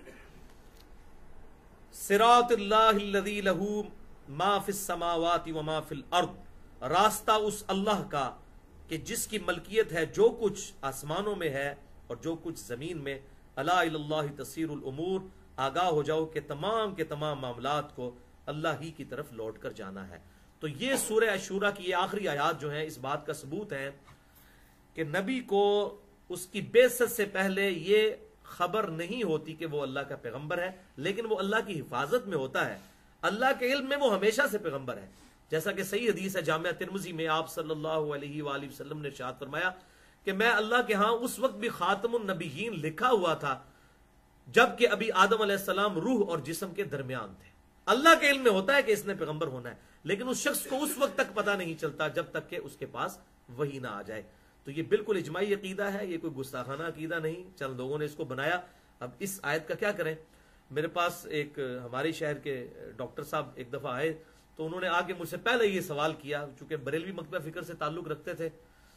صراط اللہ الذی لہ ما فی السماوات وما فی الارض، راستہ اس اللہ کا کہ جس کی ملکیت ہے جو کچھ آسمانوں میں ہے اور جو کچھ زمین میں. الا الی اللہ تصیر الامور، آگاہ ہو جاؤ کہ تمام کے تمام معاملات کو اللہ ہی کی طرف لوٹ کر جانا ہے. تو یہ سورہ الشورى کی یہ آخری آیات جو ہیں اس بات کا ثبوت ہے کہ نبی کو اس کی بعثت سے پہلے یہ خبر نہیں ہوتی کہ وہ اللہ کا پیغمبر ہے، لیکن وہ اللہ کی حفاظت میں ہوتا ہے، اللہ کے علم میں وہ ہمیشہ سے پیغمبر ہے. جیسا کہ صحیح حدیث ہے جامعہ ترمذی میں آپ صلی اللہ علیہ وآلہ وسلم نے ارشاد فرمایا کہ میں اللہ کے ہاں اس وقت بھی خاتم النبیین لکھا ہوا تھا جبکہ ابھی آدم علیہ السلام روح اور جسم کے درمیان تھے. اللہ کے علم میں ہوتا ہے کہ اس نے پیغمبر ہونا ہے، لیکن اس شخص کو اس وقت تک پتہ نہیں چلتا جب تک کہ اس کے پاس وحی نہ آ جائے. تو یہ بالکل اجماعی عقیدہ ہے، یہ کوئی گستاخانہ عقیدہ نہیں، چند لوگوں نے اس کو بنایا. اب اس آیت کا کیا کریں؟ میرے پاس ایک ہمارے شہر کے ڈاکٹر صاحب ایک دفعہ آئے تو انہوں نے آ کے مجھ سے پہلے یہ سوال کیا، چونکہ بریلوی مکتبہ فکر سے تعلق رکھتے تھے،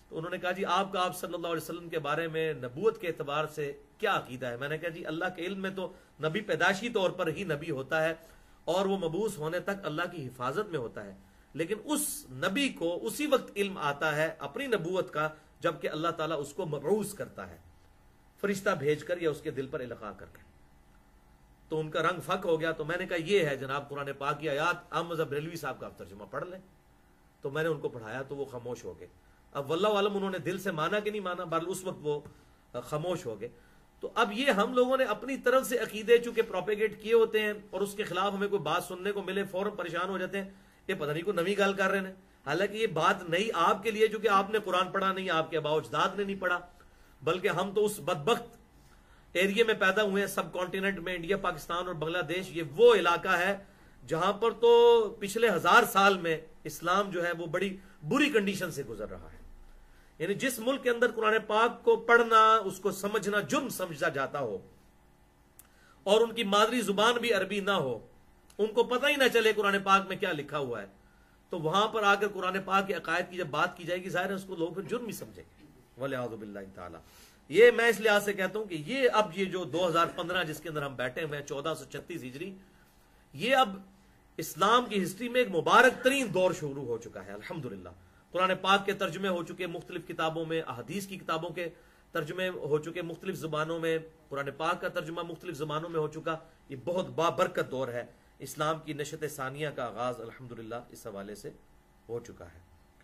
تو انہوں نے کہا جی آپ کا آپ صلی اللہ علیہ وسلم کے بارے میں نبوت کے اعتبار سے کیا عقیدہ ہے؟ میں نے کہا جی اللہ کے علم میں تو نبی پیدائشی طور پر ہی نبی ہوتا ہے اور وہ مبعوث ہونے تک اللہ کی حفاظت میں ہوتا ہے، لیکن اس نبی کو اسی وقت علم آتا ہے اپنی نبوت کا جبکہ اللہ تعالیٰ اس کو مبعوث کرتا ہے، فرشتہ بھیج کر یا اس کے دل پر القاء کر کے۔ تو ان کا رنگ فک ہو گیا۔ تو میں نے کہا یہ ہے جناب قرآن پاک کی آیات، احمد بریلوی صاحب کا آپ ترجمہ پڑھ لیں۔ تو میں نے ان کو پڑھایا تو وہ خاموش ہو گئے۔ اب واللہ عالم انہوں نے دل سے مانا کہ نہیں مانا، بہرحال اس وقت وہ خاموش ہو گئے۔ تو اب یہ ہم لوگوں نے اپنی طرف سے عقیدے چونکہ پروپیگیٹ کیے ہوتے ہیں اور اس کے خلاف ہمیں کوئی بات سننے کو ملے فوراً پریشان ہو جاتے ہیں، یہ پتہ نہیں کوئی نئی گل کر رہے ہیں۔ حالانکہ یہ بات نئی آپ کے لیے چونکہ آپ نے قرآن پڑھا نہیں، آپ کے آباء و اجداد نے نہیں پڑھا، بلکہ ہم تو اس بدبخت ایریے میں پیدا ہوئے ہیں، سب کانٹیننٹ میں، انڈیا، پاکستان اور بنگلہ دیش، یہ وہ علاقہ ہے جہاں پر تو پچھلے ہزار سال میں اسلام جو ہے وہ بڑی بری کنڈیشن سے گزر رہا ہے۔ یعنی جس ملک کے اندر قرآن پاک کو پڑھنا، اس کو سمجھنا جرم سمجھا جاتا ہو اور ان کی مادری زبان بھی عربی نہ ہو، ان کو پتہ ہی نہ چلے قرآن پاک میں کیا لکھا ہوا ہے، تو وہاں پر آ کر قرآن پاک کے عقائد کی جب بات کی جائے گی ظاہر ہے اس کو لوگ پھر جرم ہی سمجھیں گے، والعیاذ باللہ تعالی۔ یہ میں اس لحاظ سے کہتا ہوں کہ یہ اب یہ جو دو ہزار پندرہ جس کے اندر ہم بیٹھے ہوئے ہیں، چودہ سو چھتیس ہجری، یہ اب اسلام کی ہسٹری میں ایک مبارک ترین دور شروع ہو چکا ہے الحمدللہ۔ قرآن پاک کے ترجمے ہو چکے مختلف کتابوں میں، احادیث کی کتابوں کے ترجمے ہو چکے مختلف زبانوں میں، قرآن پاک کا ترجمہ مختلف زبانوں میں ہو چکا۔ یہ بہت بابرکت دور ہے، اسلام کی نشت ثانیہ کا آغاز الحمدللہ اس حوالے سے ہو چکا ہے۔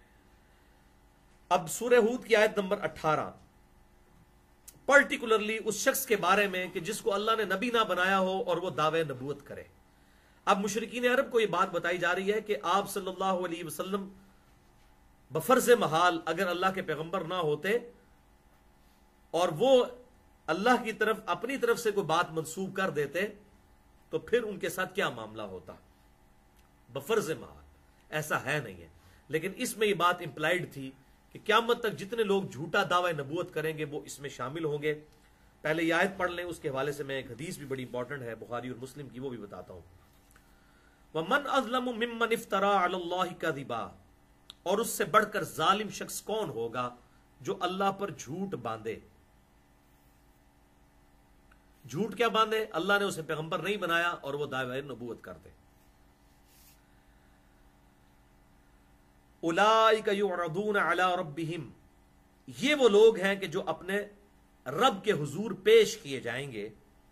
اب سورہ ہود کی آیت نمبر اٹھارہ، پرٹیکولرلی اس شخص کے بارے میں کہ جس کو اللہ نے نبی نہ بنایا ہو اور وہ دعوے نبوت کرے۔ اب مشرکین عرب کو یہ بات بتائی جا رہی ہے کہ آپ صلی اللہ علیہ وسلم بفرض محال اگر اللہ کے پیغمبر نہ ہوتے اور وہ اللہ کی طرف اپنی طرف سے کوئی بات منسوب کر دیتے تو پھر ان کے ساتھ کیا معاملہ ہوتا؟ بفرض محال ایسا ہے نہیں ہے، لیکن اس میں یہ بات امپلائیڈ تھی کہ قیامت تک جتنے لوگ جھوٹا دعوی نبوت کریں گے وہ اس میں شامل ہوں گے۔ پہلے یہ آیت پڑھ لیں، اس کے حوالے سے میں ایک حدیث بھی بڑی امپورٹنٹ ہے بخاری اور مسلم کی، وہ بھی بتاتا ہوں۔ وَمَنْ أَظْلَمُ مِمَّنِ افْتَرَىٰ عَلَى اللَّهِ كَذِبًا، اور اس سے بڑھ کر ظالم شخص کون ہوگا جو اللہ پر جھوٹ باندھے۔ جھوٹ کیا باندھے؟ اللہ نے اسے پیغمبر نہیں بنایا اور وہ دعوی نبوت کرتے۔ اولئک یعرضون علی ربہم، یہ وہ لوگ ہیں کہ جو اپنے رب کے حضور پیش کیے جائیں گے۔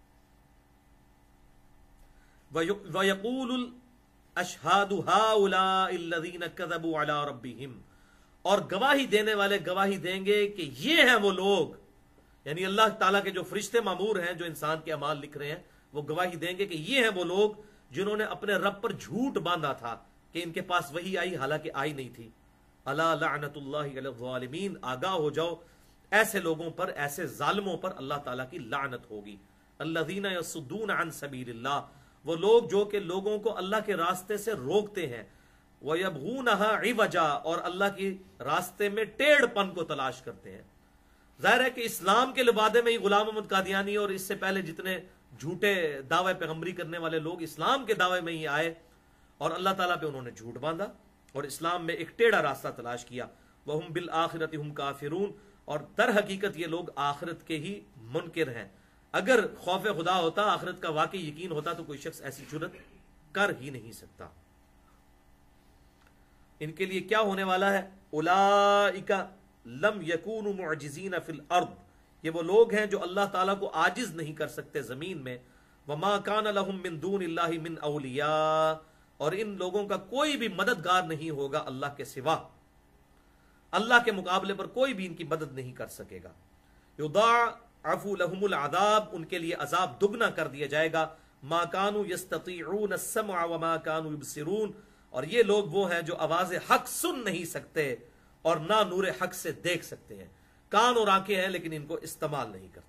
وَيَقُولُ الْأَشْهَادُ هَؤُلَاءِ الَّذِينَ كَذَبُوا عَلَى رَبِّهِمْ، اور گواہی دینے والے گواہی دیں گے کہ یہ ہیں وہ لوگ، یعنی اللہ تعالیٰ کے جو فرشتے مامور ہیں جو انسان کے اعمال لکھ رہے ہیں، وہ گواہی دیں گے کہ یہ ہیں وہ لوگ جنہوں نے اپنے رب پر جھوٹ باندھا تھا کہ ان کے پاس وحی آئی حالانکہ آئی نہیں تھی۔ الا لعنت اللہ علی الظالمین، آگاہ ہو جاؤ ایسے لوگوں پر، ایسے ظالموں پر اللہ تعالیٰ کی لعنت ہوگی۔ الذین یصدون عن سبیل اللہ، وہ لوگ جو کہ لوگوں کو اللہ کے راستے سے روکتے ہیں، وَيَبْغُونَهَا عِوَجًا، اور اللہ کی راستے میں ٹیڑھ پن کو تلاش کرتے ہیں۔ ظاہر ہے کہ اسلام کے لبادے میں ہی غلام احمد قادیانی اور اس سے پہلے جتنے جھوٹے دعوے پیغمبری کرنے والے لوگ اسلام کے دعوے میں ہی آئے اور اللہ تعالیٰ پہ انہوں نے جھوٹ باندھا اور اسلام میں ایک ٹیڑھا راستہ تلاش کیا۔ وَهُمْ بِالْآخِرَةِ هُمْ كَافِرُونَ، اور در حقیقت یہ لوگ آخرت کے ہی منکر ہیں۔ اگر خوف خدا ہوتا، آخرت کا واقعی یقین ہوتا تو کوئی شخص ایسی جرت کر ہی نہیں سکتا۔ ان کے لیے کیا ہونے والا ہے؟ اولئک لم یکونوا معجزین فی الارض، یہ وہ لوگ ہیں جو اللہ تعالیٰ کو عاجز نہیں کر سکتے زمین میں۔ وما کان لهم من دون اللہ من اولیاء، اور ان لوگوں کا کوئی بھی مددگار نہیں ہوگا اللہ کے سوا، اللہ کے مقابلے پر کوئی بھی ان کی مدد نہیں کر سکے گا۔ یضاعف لهم العذاب، ان کے لیے عذاب دگنا کر دیا جائے گا۔ ما كانوا يستطيعون السمع وما كانوا يبصرون، اور یہ لوگ وہ ہیں جو آواز حق سن نہیں سکتے اور نہ نور حق سے دیکھ سکتے ہیں۔ کان اور آنکھیں ہیں لیکن ان کو استعمال نہیں کرتے۔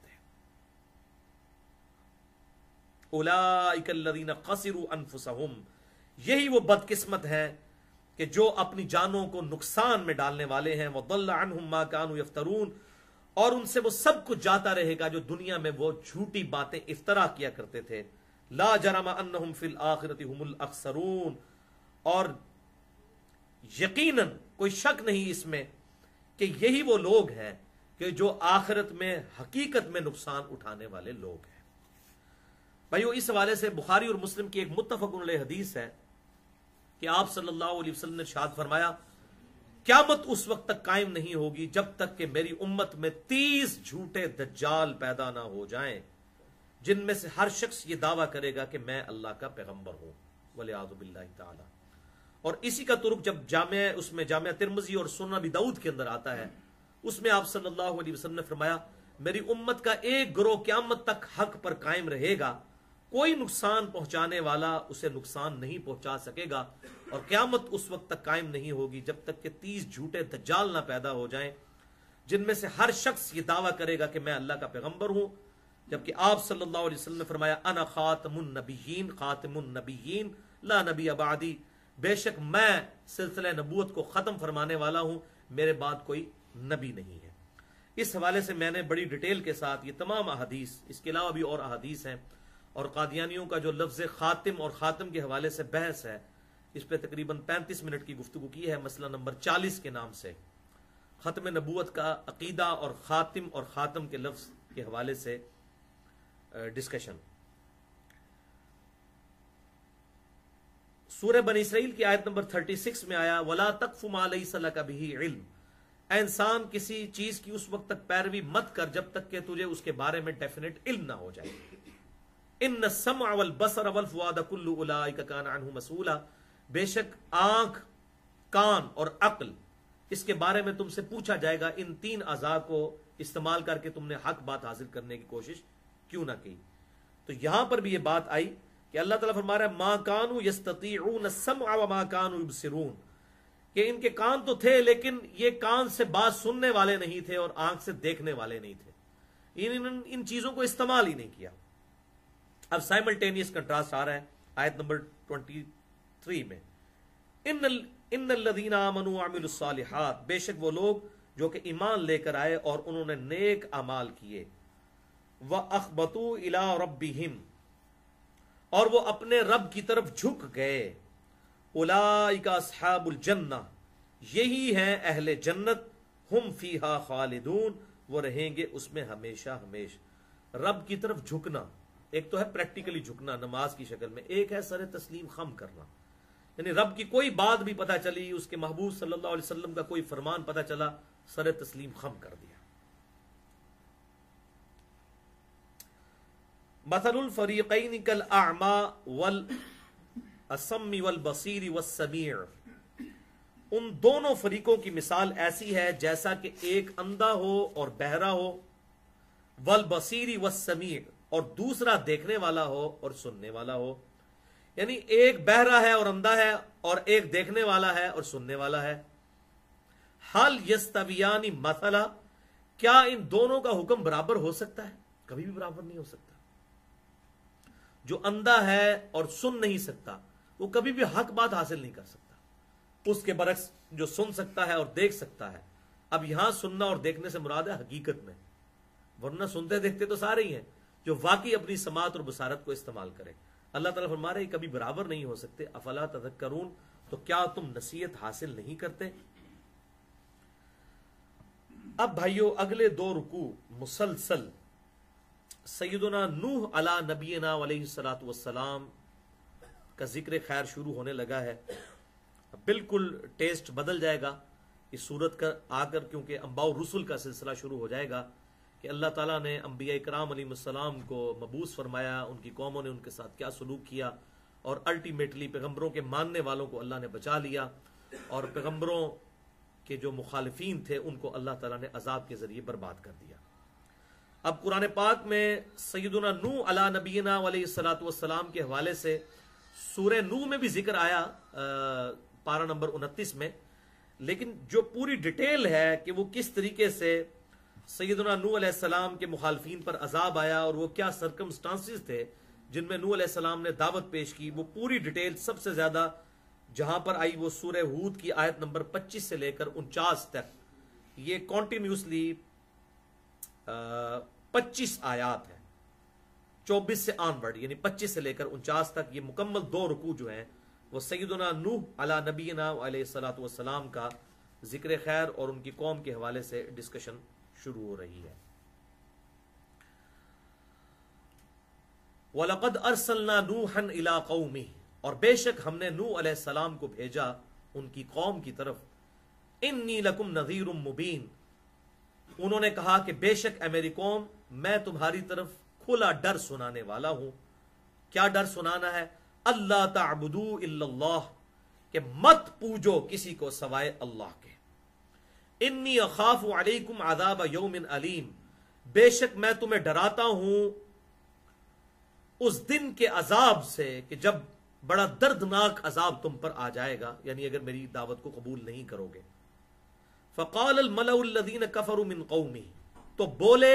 اولئک الذین خسروا انفسهم، یہی وہ بدقسمت ہیں کہ جو اپنی جانوں کو نقصان میں ڈالنے والے ہیں۔ وضل عنہم ما كانوا یفترون، اور ان سے وہ سب کچھ جاتا رہے گا جو دنیا میں وہ جھوٹی باتیں افترا کیا کرتے تھے۔ لا جرم انہم فی الآخرۃ هم الاخسرون، اور یقیناً کوئی شک نہیں اس میں کہ یہی وہ لوگ ہیں کہ جو آخرت میں حقیقت میں نقصان اٹھانے والے لوگ ہیں۔ بھائیو، اس حوالے سے بخاری اور مسلم کی ایک متفق علیہ حدیث ہے کہ آپ صلی اللہ علیہ وسلم نے ارشاد فرمایا، قیامت اس وقت تک قائم نہیں ہوگی جب تک کہ میری امت میں تیس جھوٹے دجال پیدا نہ ہو جائیں، جن میں سے ہر شخص یہ دعویٰ کرے گا کہ میں اللہ کا پیغمبر ہوں، والعیاذ باللہ تعالی۔ اور اسی کا ترک جب جامعہ اس میں جامعہ ترمذی اور سنن ابی داؤد کے اندر آتا ہے، اس میں آپ صلی اللہ علیہ وسلم نے فرمایا، میری امت کا ایک گروہ قیامت تک حق پر قائم رہے گا، کوئی نقصان پہنچانے والا اسے نقصان نہیں پہنچا سکے گا، اور قیامت اس وقت تک قائم نہیں ہوگی جب تک کہ تیس جھوٹے دجال نہ پیدا ہو جائیں، جن میں سے ہر شخص یہ دعویٰ کرے گا کہ میں اللہ کا پیغمبر ہوں، جبکہ آپ صلی اللہ علیہ وسلم نے فرمایا، انا خاتم النبیین خاتم النبیین لا نبی بعدی، بے شک میں سلسلہ نبوت کو ختم فرمانے والا ہوں، میرے بعد کوئی نبی نہیں ہے۔ اس حوالے سے میں نے بڑی ڈیٹیل کے ساتھ یہ تمام احادیث، اس کے علاوہ بھی اور احادیث ہیں، اور قادیانیوں کا جو لفظ خاتم اور خاتم کے حوالے سے بحث ہے، اس پہ تقریباً پینتیس منٹ کی گفتگو کی ہے، مسئلہ نمبر چالیس کے نام سے، ختم نبوت کا عقیدہ اور خاتم اور خاتم کے لفظ کے حوالے سے ڈسکشن۔ سورہ بنی اسرائیل کی آیت نمبر چھتیس میں آیا، وَلَا تَقْفُ مَا لَيْسَ لَكَ بِهِ عِلْمٌ، اے انسان کسی چیز کی اس وقت تک پیروی مت کر جب تک کہ تجھے اس کے بارے میں ڈیفینیٹ علم نہ ہو جائے۔ ان السمع والبصر والفؤاد كل اولئک کان عنہ مسئولا، بے شک آنکھ، کان اور عقل، اس کے بارے میں تم سے پوچھا جائے گا، ان تین اعضاء کو استعمال کر کے تم نے حق بات حاصل کرنے کی کوشش کیوں نہ کی۔ تو یہاں پر بھی یہ بات آئی کہ اللہ تعالیٰ فرما رہا ہے، ما كانوا يستطيعون السمع وما كانوا يبصرون، کہ ان کے کان تو تھے لیکن یہ کان سے بات سننے والے نہیں تھے اور آنکھ سے دیکھنے والے نہیں تھے، ان ان, ان چیزوں کو استعمال ہی نہیں کیا۔ اب سائملٹینیس کنٹراسٹ آ رہا ہے آیت نمبر تیئیس میں، ان ال ان الذین آمنوا وعملوا الصالحات، بے شک وہ لوگ جو کہ ایمان لے کر آئے اور انہوں نے نیک اعمال کیے، وَأَخْبَتُوا إِلَىٰ رَبِّهِمْ، اور وہ اپنے رب کی طرف جھک گئے، اولئک اصحاب الجنہ، یہی ہیں اہل جنت، ہم فیہا خالدون، وہ رہیں گے اس میں ہمیشہ ہمیشہ۔ رب کی طرف جھکنا ایک تو ہے پریکٹیکلی جھکنا نماز کی شکل میں، ایک ہے سر تسلیم خم کرنا، یعنی رب کی کوئی بات بھی پتہ چلی، اس کے محبوب صلی اللہ علیہ وسلم کا کوئی فرمان پتہ چلا، سر تسلیم خم کر دیا۔ مثل الفریقین کالاعمی والاسم والبصیر والسمیع، ان دونوں فریقوں کی مثال ایسی ہے جیسا کہ ایک اندھا ہو اور بہرا ہو، والبصیر والسمیع، اور دوسرا دیکھنے والا ہو اور سننے والا ہو، یعنی ایک بہرا ہے اور اندھا ہے اور ایک دیکھنے والا ہے اور سننے والا ہے۔ حل یستویان مثلا، کیا ان دونوں کا حکم برابر ہو سکتا ہے؟ کبھی بھی برابر نہیں ہو سکتا۔ جو اندھا ہے اور سن نہیں سکتا وہ کبھی بھی حق بات حاصل نہیں کر سکتا، اس کے برعکس جو سن سکتا ہے اور دیکھ سکتا ہے۔ اب یہاں سننا اور دیکھنے سے مراد ہے حقیقت میں، ورنہ سنتے دیکھتے تو سارے ہی ہیں، جو واقعی اپنی سماعت اور بصارت کو استعمال کرے۔ اللہ تعالیٰ فرما رہے کبھی برابر نہیں ہو سکتے، افلا تذکرون، تو کیا تم نصیحت حاصل نہیں کرتے؟ اب بھائیو اگلے دو رکوع مسلسل سیدنا نوح علی نبینا علیہ الصلوۃ والسلام کا ذکر خیر شروع ہونے لگا ہے۔ بالکل ٹیسٹ بدل جائے گا اس صورت کا آ کر، کیونکہ انباء الرسل کا سلسلہ شروع ہو جائے گا کہ اللہ تعالیٰ نے انبیاء کرام علیہ السلام کو مبعوث فرمایا، ان کی قوموں نے ان کے ساتھ کیا سلوک کیا، اور الٹیمیٹلی پیغمبروں کے ماننے والوں کو اللہ نے بچا لیا، اور پیغمبروں کے جو مخالفین تھے ان کو اللہ تعالیٰ نے عذاب کے ذریعے برباد کر دیا۔ اب قرآن پاک میں سیدنا نوح علی نبینا علیہ الصلوۃ والسلام کے حوالے سے سورہ نوح میں بھی ذکر آیا پارہ نمبر انتیس میں، لیکن جو پوری ڈیٹیل ہے کہ وہ کس طریقے سے سیدنا نوح علیہ السلام کے مخالفین پر عذاب آیا اور وہ کیا سرکمسٹانسز تھے جن میں نوح علیہ السلام نے دعوت پیش کی، وہ پوری ڈیٹیل سب سے زیادہ جہاں پر آئی وہ سورہ ہود کی آیت نمبر پچیس سے لے کر انچاس تک، یہ کنٹینیوسلی پچیس آیات ہیں، چوبیس سے آن ورڈ، یعنی پچیس سے لے کر انچاس تک، یہ مکمل دو رکوع جو ہیں وہ سیدنا نوح علی نبینا علیہ الصلوۃ والسلام کا ذکر خیر اور ان کی قوم کے حوالے سے ڈسکشن شروع ہو رہی ہے. وَلَقَدْ أَرْسَلْنَا نُوحًا إِلَىٰ قَوْمِهِ، اور بے شک ہم نے نوح علیہ السلام کو بھیجا ان کی قوم کی طرف. اِنِّي لَكُمْ نَذِيرٌ مُبِينٌ، انہوں نے کہا کہ بے شک اے میری قوم میں تمہاری طرف کھلا ڈر سنانے والا ہوں. کیا ڈر سنانا ہے؟ اللہ تعبدوا الا اللہ، کہ مت پوجو کسی کو سوائے اللہ کے. انی اخاف علیکم عذاب یوم علیم، بے شک میں تمہیں ڈراتا ہوں اس دن کے عذاب سے کہ جب بڑا دردناک عذاب تم پر آ جائے گا، یعنی اگر میری دعوت کو قبول نہیں کرو گے. فقال الملأ الذین کفروا من قومہ، تو بولے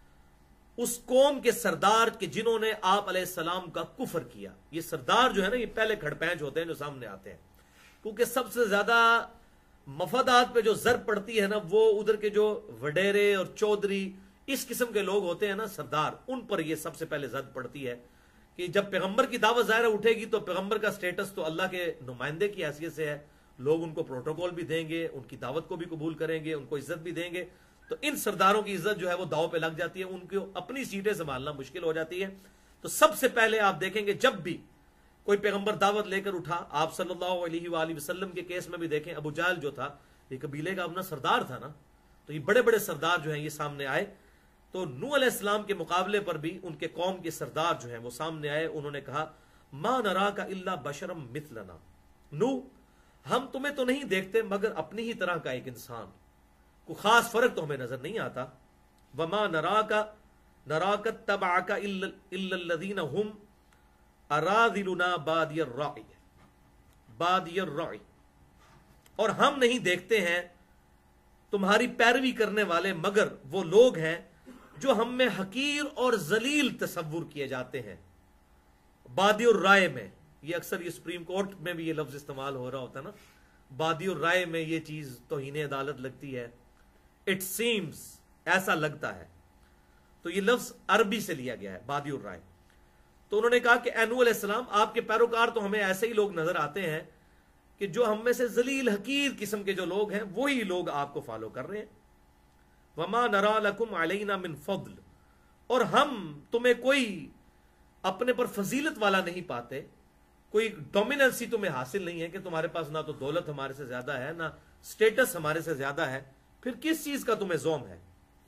اس قوم کے سردار کہ جنہوں نے آپ علیہ السلام کا کفر کیا. یہ سردار جو ہے نا یہ پہلے کھڑ پینچ ہوتے ہیں جو سامنے آتے ہیں، کیونکہ سب سے زیادہ مفادات پہ جو زر پڑتی ہے نا وہ ادھر کے جو وڈیرے اور چودھری اس قسم کے لوگ ہوتے ہیں نا سردار، ان پر یہ سب سے پہلے زد پڑتی ہے کہ جب پیغمبر کی دعوت ظاہرہ اٹھے گی تو پیغمبر کا سٹیٹس تو اللہ کے نمائندے کی حیثیت سے ہے، لوگ ان کو پروٹوکول بھی دیں گے، ان کی دعوت کو بھی قبول کریں گے، ان کو عزت بھی دیں گے. تو ان سرداروں کی عزت جو ہے وہ داؤ پہ لگ جاتی ہے، ان کو اپنی سیٹیں سنبھالنا مشکل ہو جاتی ہے. تو سب سے پہلے آپ دیکھیں گے جب بھی کوئی پیغمبر دعوت لے کر اٹھا، آپ صلی اللہ علیہ وآلہ وسلم کے کیس میں بھی دیکھیں، ابو جہل جو تھا یہ قبیلے کا اپنا سردار تھا نا، تو یہ بڑے بڑے سردار جو ہیں یہ سامنے آئے. تو نوح علیہ السلام کے مقابلے پر بھی ان کے قوم کے سردار جو ہیں وہ سامنے آئے. انہوں نے کہا ما نراک الا بشرا مثلنا، نوح ہم تمہیں تو نہیں دیکھتے مگر اپنی ہی طرح کا ایک انسان، کوئی خاص فرق تو ہمیں نظر نہیں آتا. وما نراک نراک اتبعک الا الذین هم اراذلنا بادی الرأی بادی الرأی، اور ہم نہیں دیکھتے ہیں تمہاری پیروی کرنے والے مگر وہ لوگ ہیں جو ہم میں حقیر اور ذلیل تصور کیے جاتے ہیں. بادی الرائے میں یہ اکثر یہ سپریم کورٹ میں بھی یہ لفظ استعمال ہو رہا ہوتا ہے نا، بادی الرائے میں یہ چیز توہین عدالت لگتی ہے. اٹ سیمز، ایسا لگتا ہے، تو یہ لفظ عربی سے لیا گیا ہے بادی الرائے. تو انہوں نے کہا کہ اے نوح علیہ السلام آپ کے پیروکار تو ہمیں ایسے ہی لوگ نظر آتے ہیں کہ جو ہم میں سے ذلیل حقیر قسم کے جو لوگ ہیں وہی لوگ آپ کو فالو کر رہے ہیں. وما نرا لکم علینا من فضل، اور ہم تمہیں کوئی اپنے پر فضیلت والا نہیں پاتے، کوئی ڈومیننسی تمہیں حاصل نہیں ہے کہ تمہارے پاس نہ تو دولت ہمارے سے زیادہ ہے نہ سٹیٹس ہمارے سے زیادہ ہے، پھر کس چیز کا تمہیں زوم ہے.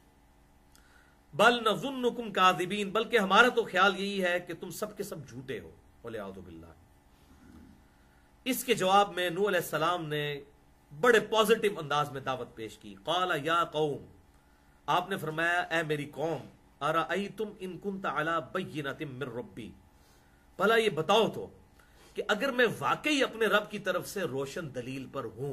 بل نظنکم کاذبین، بلکہ ہمارا تو خیال یہی ہے کہ تم سب کے سب جھوٹے ہو. والعیاذ باللہ. اس کے جواب میں نوح علیہ السلام نے بڑے پازیٹو انداز میں دعوت پیش کی. قال یا قوم، آپ نے فرمایا اے میری قوم، ارأیتم ان کنت علی بینۃ من ربی، بھلا یہ بتاؤ تو کہ اگر میں واقعی اپنے رب کی طرف سے روشن دلیل پر ہوں،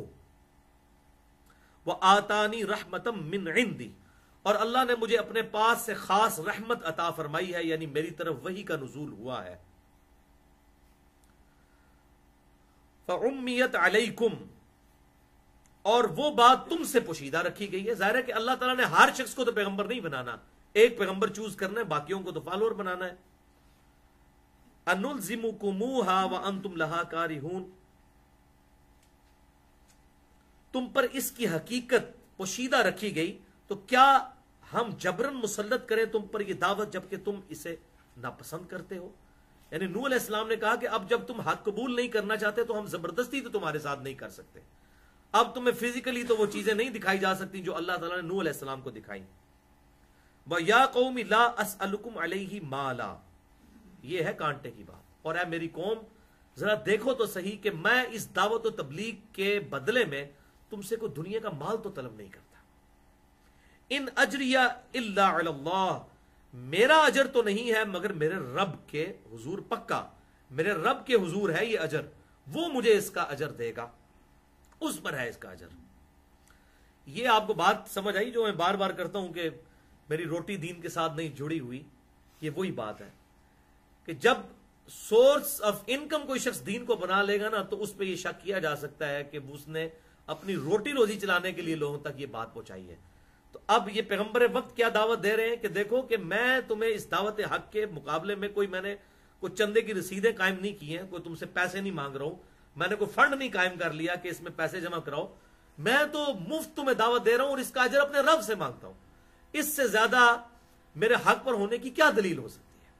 وآتانی رحمۃ من عندی، اور اللہ نے مجھے اپنے پاس سے خاص رحمت عطا فرمائی ہے، یعنی میری طرف وحی کا نزول ہوا ہے. فعمیت علیکم، اور وہ بات تم سے پوشیدہ رکھی گئی ہے. ظاہر ہے کہ اللہ تعالیٰ نے ہر شخص کو تو پیغمبر نہیں بنانا، ایک پیغمبر چوز کرنا ہے، باقیوں کو تو فالوور بنانا ہے. انلزمکموها وانتم لها کارہون، تم پر اس کی حقیقت پوشیدہ رکھی گئی تو کیا ہم جبرن مسلط کریں تم پر یہ دعوت جبکہ تم اسے ناپسند کرتے ہو. یعنی نوح علیہ السلام نے کہا کہ اب جب تم حق قبول نہیں کرنا چاہتے تو ہم زبردستی تو تمہارے ساتھ نہیں کر سکتے. اب تمہیں فزیکلی تو وہ چیزیں نہیں دکھائی جا سکتی جو اللہ تعالیٰ نے نوح علیہ السلام کو دکھائی. وَيَا قَوْمِ لَا أَسْأَلُكُمْ عَلَيْهِ مَالًا، یہ ہے کانٹے کی بات. اور اے میری قوم ذرا دیکھو تو صحیح کہ میں اس دعوت و تبلیغ کے بدلے میں تم سے کوئی دنیا کا مال تو طلب نہیں کرتا. ان اجریہ الا علی اللہ، میرا اجر تو نہیں ہے مگر میرے رب کے حضور، پکا میرے رب کے حضور ہے یہ اجر، وہ مجھے اس کا اجر دے گا، اس پر ہے اس کا اجر. یہ آپ کو بات سمجھ آئی جو میں بار بار کرتا ہوں کہ میری روٹی دین کے ساتھ نہیں جڑی ہوئی. یہ وہی بات ہے کہ جب سورس آف انکم کوئی شخص دین کو بنا لے گا نا تو اس پہ یہ شک کیا جا سکتا ہے کہ اس نے اپنی روٹی روزی چلانے کے لیے لوگوں تک یہ بات پہنچائی ہے. تو اب یہ پیغمبر وقت کیا دعوت دے رہے ہیں کہ دیکھو کہ میں تمہیں اس دعوت حق کے مقابلے میں کوئی میں نے کوئی چندے کی رسیدیں قائم نہیں کی ہیں، کوئی تم سے پیسے نہیں مانگ رہا ہوں، میں نے کوئی فنڈ نہیں قائم کر لیا کہ اس میں پیسے جمع کراؤ. میں تو مفت تمہیں دعوت دے رہا ہوں اور اس کا اجر اپنے رب سے مانگتا ہوں، اس سے زیادہ میرے حق پر ہونے کی کیا دلیل ہو سکتی ہے؟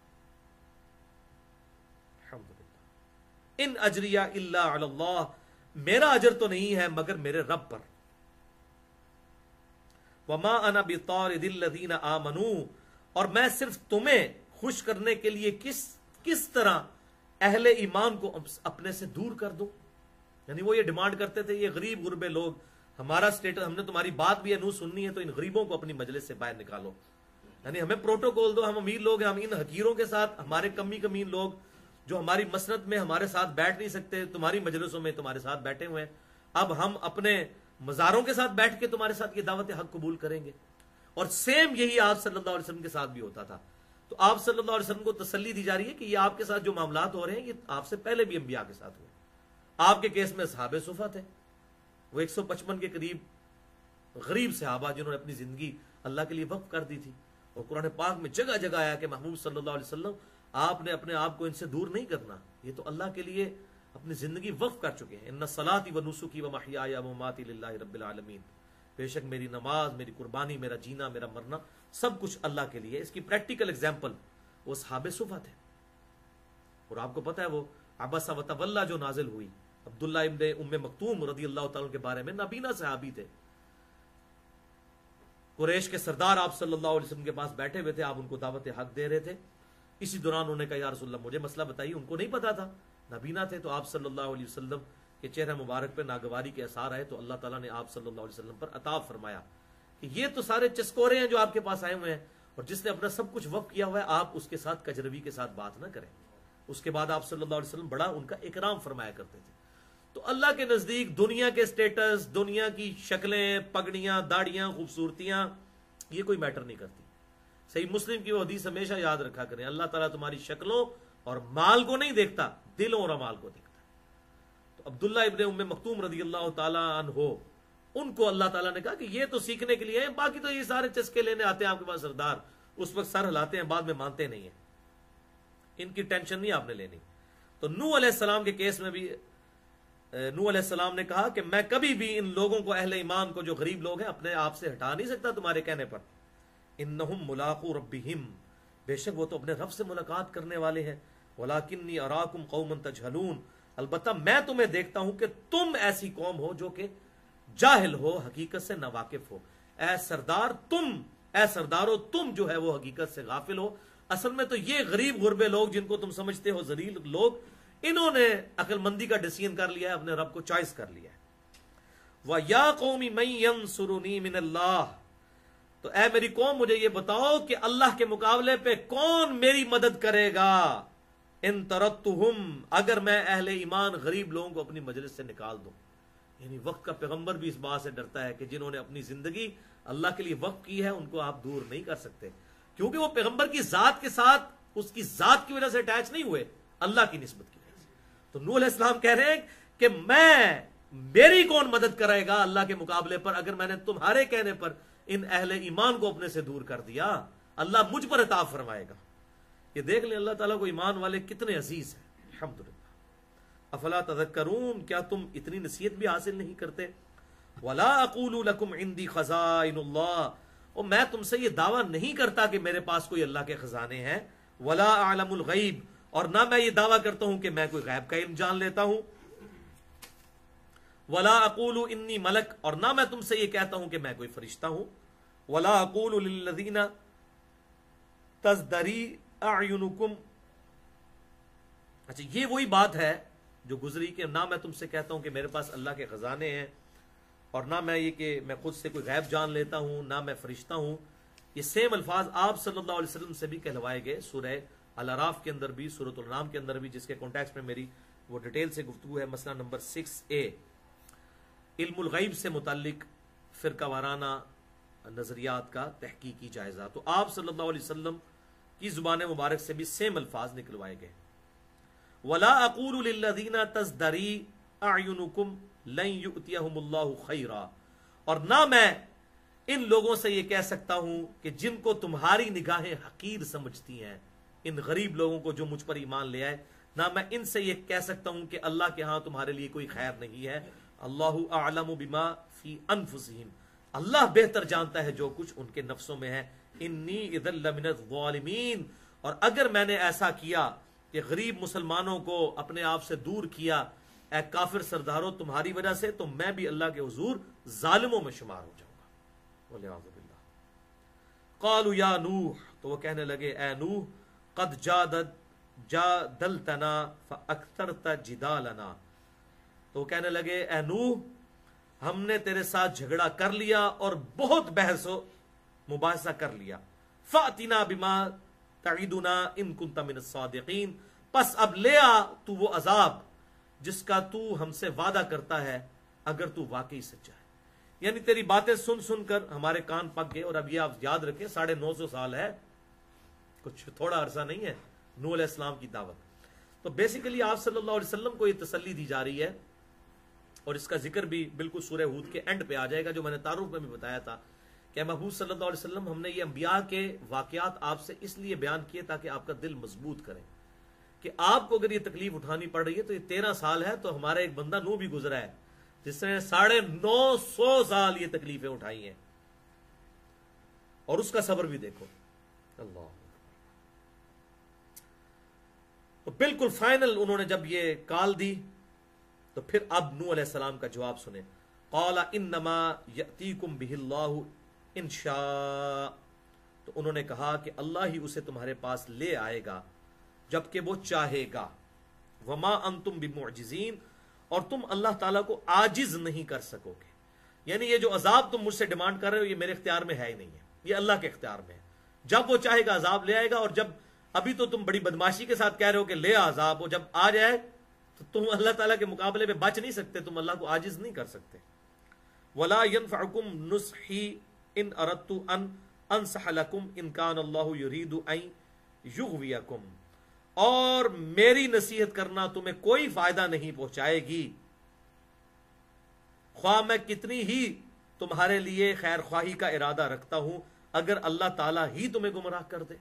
الحمدللہ ان اجریہ الا علی اللہ، میرا اجر تو نہیں ہے مگر میرے رب پر. وما انا بطارد الذین آمنوا، اور میں صرف تمہیں خوش کرنے کے لیے کس کس طرح اہل ایمان کو اپنے سے دور کر دوں. یعنی وہ یہ ڈیمانڈ کرتے تھے، یہ غریب غربے لوگ، ہمارا سٹیٹس، ہم نے تمہاری بات بھی انو سننی ہے تو ان غریبوں کو اپنی مجلس سے باہر نکالو. یعنی ہمیں پروٹوکول دو، ہم امیر لوگ ہیں، ہم ان حقیروں کے ساتھ، ہمارے کمی کمین لوگ جو ہماری مسند میں ہمارے ساتھ بیٹھ نہیں سکتے، تمہاری مجلسوں میں تمہارے ساتھ بیٹھے ہوئے ہیں، اب ہم اپنے مزاروں کے ساتھ بیٹھ کے تمہارے ساتھ یہ دعوت حق قبول کریں گے. اور سیم یہی آپ صلی اللہ علیہ وسلم کے ساتھ بھی ہوتا تھا. تو آپ صلی اللہ علیہ وسلم کو تسلی دی جا رہی ہے کہ یہ آپ کے ساتھ جو معاملات ہو رہے ہیں یہ آپ سے پہلے بھی انبیاء کے ساتھ ہوئے. آپ کے کیس میں اصحاب صفہ تھے، وہ ایک سو پچپن کے قریب غریب صحابہ جنہوں نے اپنی زندگی اللہ کے لیے وقف کر دی تھی. اور قرآن پاک میں جگہ جگہ آیا کہ محبوب صلی اللہ علیہ وسلم آپ نے اپنے آپ کو ان سے دور نہیں کرنا، یہ تو اللہ کے لیے اپنی زندگی وقف کر چکے ہیں. ان صلاتی و نسکی و محیای و مماتی للہ رب العالمین، بے شک میری نماز، میری قربانی، میرا جینا، میرا مرنا سب کچھ اللہ کے لیے. اس کی پریکٹیکل اگزامپل وہ اصحاب صفہ تھے. اور آپ کو پتہ ہے وہ عبس و تولی جو نازل ہوئی عبداللہ ابن ام مکتوم رضی اللہ تعالیٰ کے بارے میں، نابینا صحابی تھے، قریش کے سردار آپ صلی اللہ علیہ وسلم کے پاس بیٹھے ہوئے تھے، آپ ان کو دعوت حق دے رہے تھے. اسی دوران انہوں نے کہا یا رسول اللہ مجھے مسئلہ بتائیے. ان کو نہیں پتا تھا، نابینا تھے. تو آپ صلی اللہ علیہ وسلم کے چہرہ مبارک پہ ناگواری کے اثار آئے تو اللہ تعالیٰ نے آپ صلی اللہ علیہ وسلم پر عطاب فرمایا کہ یہ تو سارے چسکورے ہیں جو آپ کے پاس آئے ہوئے ہیں، اور جس نے اپنا سب کچھ وقف کیا ہوا ہے آپ اس کے ساتھ کجروی کے ساتھ بات نہ کریں. اس کے بعد آپ صلی اللہ علیہ وسلم بڑا ان کا اکرام فرمایا کرتے تھے. تو اللہ کے نزدیک دنیا کے سٹیٹس، دنیا کی شکلیں، پگڑیاں، داڑیاں، خوبصورتیاں یہ کوئی میٹر نہیں کرتی. صحیح مسلم کی وہ حدیث ہمیشہ یاد رکھا کریں، اللہ تعالیٰ تمہاری شکلوں اور مال کو نہیں دیکھتا، دلوں اور اعمال کو دیکھتا. تو عبداللہ ابن ام مکتوم رضی اللہ تعالیٰ عنہ، ان کو اللہ تعالیٰ نے کہا کہ یہ تو سیکھنے کے لیے ہیں، باقی تو یہ سارے چسکے لینے آتے ہیں آپ کے پاس سردار، اس وقت سر ہلاتے ہیں، بعد میں مانتے نہیں ہیں، ان کی ٹینشن نہیں آپ نے لینی. تو نوح علیہ السلام کے کیس میں بھی نوح علیہ السلام نے کہا کہ میں کبھی بھی ان لوگوں کو، اہل ایمان کو جو غریب لوگ ہیں، اپنے آپ سے ہٹا نہیں سکتا تمہارے کہنے پر. انہم ملاقو ربہم، بے شک وہ تو اپنے رب سے ملاقات کرنے والے ہیں. ولکنی اراکم قوما تجہلون، البتہ میں تمہیں دیکھتا ہوں کہ تم ایسی قوم ہو جو کہ جاہل ہو، حقیقت سے ناواقف ہو. اے سردار تم اے سردارو تم جو ہے وہ حقیقت سے غافل ہو. اصل میں تو یہ غریب غربے لوگ جن کو تم سمجھتے ہو ذلیل لوگ، انہوں نے عقل مندی کا ڈیسیژن کر لیا ہے، اپنے رب کو چوائس کر لیا ہے. وَيَا قَوْمِ مَن يَنصُرُنِي مِنَ اللَّهِ، تو اے میری قوم مجھے یہ بتاؤ کہ اللہ کے مقابلے پہ کون میری مدد کرے گا. ان ترکتہم، اگر میں اہل ایمان غریب لوگوں کو اپنی مجلس سے نکال دوں. یعنی وقت کا پیغمبر بھی اس بات سے ڈرتا ہے کہ جنہوں نے اپنی زندگی اللہ کے لیے وقف کی ہے ان کو آپ دور نہیں کر سکتے، کیونکہ وہ پیغمبر کی ذات کے ساتھ اس کی ذات کی وجہ سے اٹیچ نہیں ہوئے، اللہ کی نسبت کی وجہ سے. تو نوح علیہ السلام کہہ رہے ہیں کہ میں میری کون مدد کرے گا اللہ کے مقابلے پر، اگر میں نے تمہارے کہنے پر ان اہل ایمان کو اپنے سے دور کر دیا، اللہ مجھ پر عطا فرمائے گا. یہ دیکھ لیں اللہ تعالیٰ کو ایمان والے کتنے عزیز ہیں. الحمدللہ. افلا تذکرون، کیا تم اتنی نصیحت بھی حاصل نہیں کرتے. ولا اقول لکم عندی خزائن اللہ، اور میں تم سے یہ دعویٰ نہیں کرتا کہ میرے پاس کوئی اللہ کے خزانے ہیں. ولا اعلم الغیب، اور نہ میں یہ دعویٰ کرتا ہوں کہ میں کوئی غیب کا علم جان لیتا ہوں. ولا اقول انی ملک، اور نہ میں تم سے یہ کہتا ہوں کہ میں کوئی فرشتہ ہوں. ولا اقول للذین تزدری اعینکم، اچھا یہ وہی بات ہے جو گزری کہ نہ میں تم سے کہتا ہوں کہ میرے پاس اللہ کے خزانے ہیں، اور نہ میں یہ کہ میں خود سے کوئی غیب جان لیتا ہوں، نہ میں فرشتہ ہوں. یہ سیم الفاظ آپ صلی اللہ علیہ وسلم سے بھی کہلوائے گئے سورہ الاعراف کے اندر بھی، سورۃ الانعام کے اندر بھی، جس کے کانٹیکسٹ میں میری وہ ڈیٹیل سے گفتگو ہے. مسئلہ نمبر سکس اے، علم الغیب سے متعلق فرقہ وارانہ نظریات کا تحقیقی جائزہ. تو آپ صلی اللہ علیہ وسلم کی زبان مبارک سے بھی سیم الفاظ نکلوائے گئے. ولا اقول للذین تزدری اعینکم لن یؤتیہم اللہ خیرا، اور نہ میں ان لوگوں سے یہ کہہ سکتا ہوں کہ جن کو تمہاری نگاہیں حقیر سمجھتی ہیں، ان غریب لوگوں کو جو مجھ پر ایمان لے آئے، نہ میں ان سے یہ کہہ سکتا ہوں کہ اللہ کے ہاں تمہارے لیے کوئی خیر نہیں ہے. اللہ اعلم بما فی انفسہم، اللہ بہتر جانتا ہے جو کچھ ان کے نفسوں میں ہے، انی اذا لمن الظالمین، اور اگر میں نے ایسا کیا کہ غریب مسلمانوں کو اپنے آپ سے دور کیا اے کافر سرداروں تمہاری وجہ سے، تو میں بھی اللہ کے حضور ظالموں میں شمار ہو جاؤں گا، والعیاذ باللہ۔ قالوا یا نوح، تو وہ کہنے لگے اے نوح، قد جادت جادلتنا فاکثرت جدالنا، تو وہ کہنے لگے اے نوح ہم نے تیرے ساتھ جھگڑا کر لیا اور بہت بحث و مباحثہ کر لیا، فاتنا بما تعیدنا ان کنت من الصادقین، پس اب لے آ تو وہ عذاب جس کا تو ہم سے وعدہ کرتا ہے اگر تو واقعی سچا ہے۔ یعنی تیری باتیں سن سن کر ہمارے کان پک گئے، اور اب یہ آپ یاد رکھیں ساڑھے نو سو سال ہے، کچھ تھوڑا عرصہ نہیں ہے نوح علیہ السلام کی دعوت۔ تو بیسیکلی آپ صلی اللہ علیہ وسلم کو یہ تسلی دی جا رہی ہے، اور اس کا ذکر بھی بالکل سورہ ہود کے اینڈ پہ آ جائے گا، جو میں نے تعارف میں بھی بتایا تھا کہ محبوب صلی اللہ علیہ وسلم ہم نے یہ انبیاء کے واقعات آپ سے اس لیے بیان کیے تاکہ آپ کا دل مضبوط کریں کہ آپ کو اگر یہ تکلیف اٹھانی پڑ رہی ہے تو یہ تیرہ سال ہے، تو ہمارا ایک بندہ نوح بھی گزرا ہے جس نے ساڑھے نو سو سال یہ تکلیفیں اٹھائی ہیں، اور اس کا صبر بھی دیکھو۔ اللہ، تو بالکل فائنل انہوں نے جب یہ کال دی تو پھر اب نوح علیہ السلام کا جواب سنیں، قال انما یأتیکم بہ اللہ ان شاء، تو انہوں نے کہا کہ اللہ ہی اسے تمہارے پاس لے آئے گا جبکہ وہ چاہے گا، وما انتم بمعجزین، اور تم اللہ تعالیٰ کو عاجز نہیں کر سکو گے۔ یعنی یہ جو عذاب تم مجھ سے ڈیمانڈ کر رہے ہو یہ میرے اختیار میں ہے ہی نہیں ہے، یہ اللہ کے اختیار میں ہے، جب وہ چاہے گا عذاب لے آئے گا، اور جب ابھی تو تم بڑی بدماشی کے ساتھ کہہ رہے ہو کہ لے عذاب، وہ جب آ جائے تو تم اللہ تعالیٰ کے مقابلے میں بچ نہیں سکتے، تم اللہ کو عاجز نہیں کر سکتے۔ ولا ينفعكم نصحي ان اردت ان انصح لكم ان كان الله يريد ان يغويكم، اور میری نصیحت کرنا تمہیں کوئی فائدہ نہیں پہنچائے گی، خواہ میں کتنی ہی تمہارے لیے خیر خواہی کا ارادہ رکھتا ہوں، اگر اللہ تعالیٰ ہی تمہیں گمراہ کر دے۔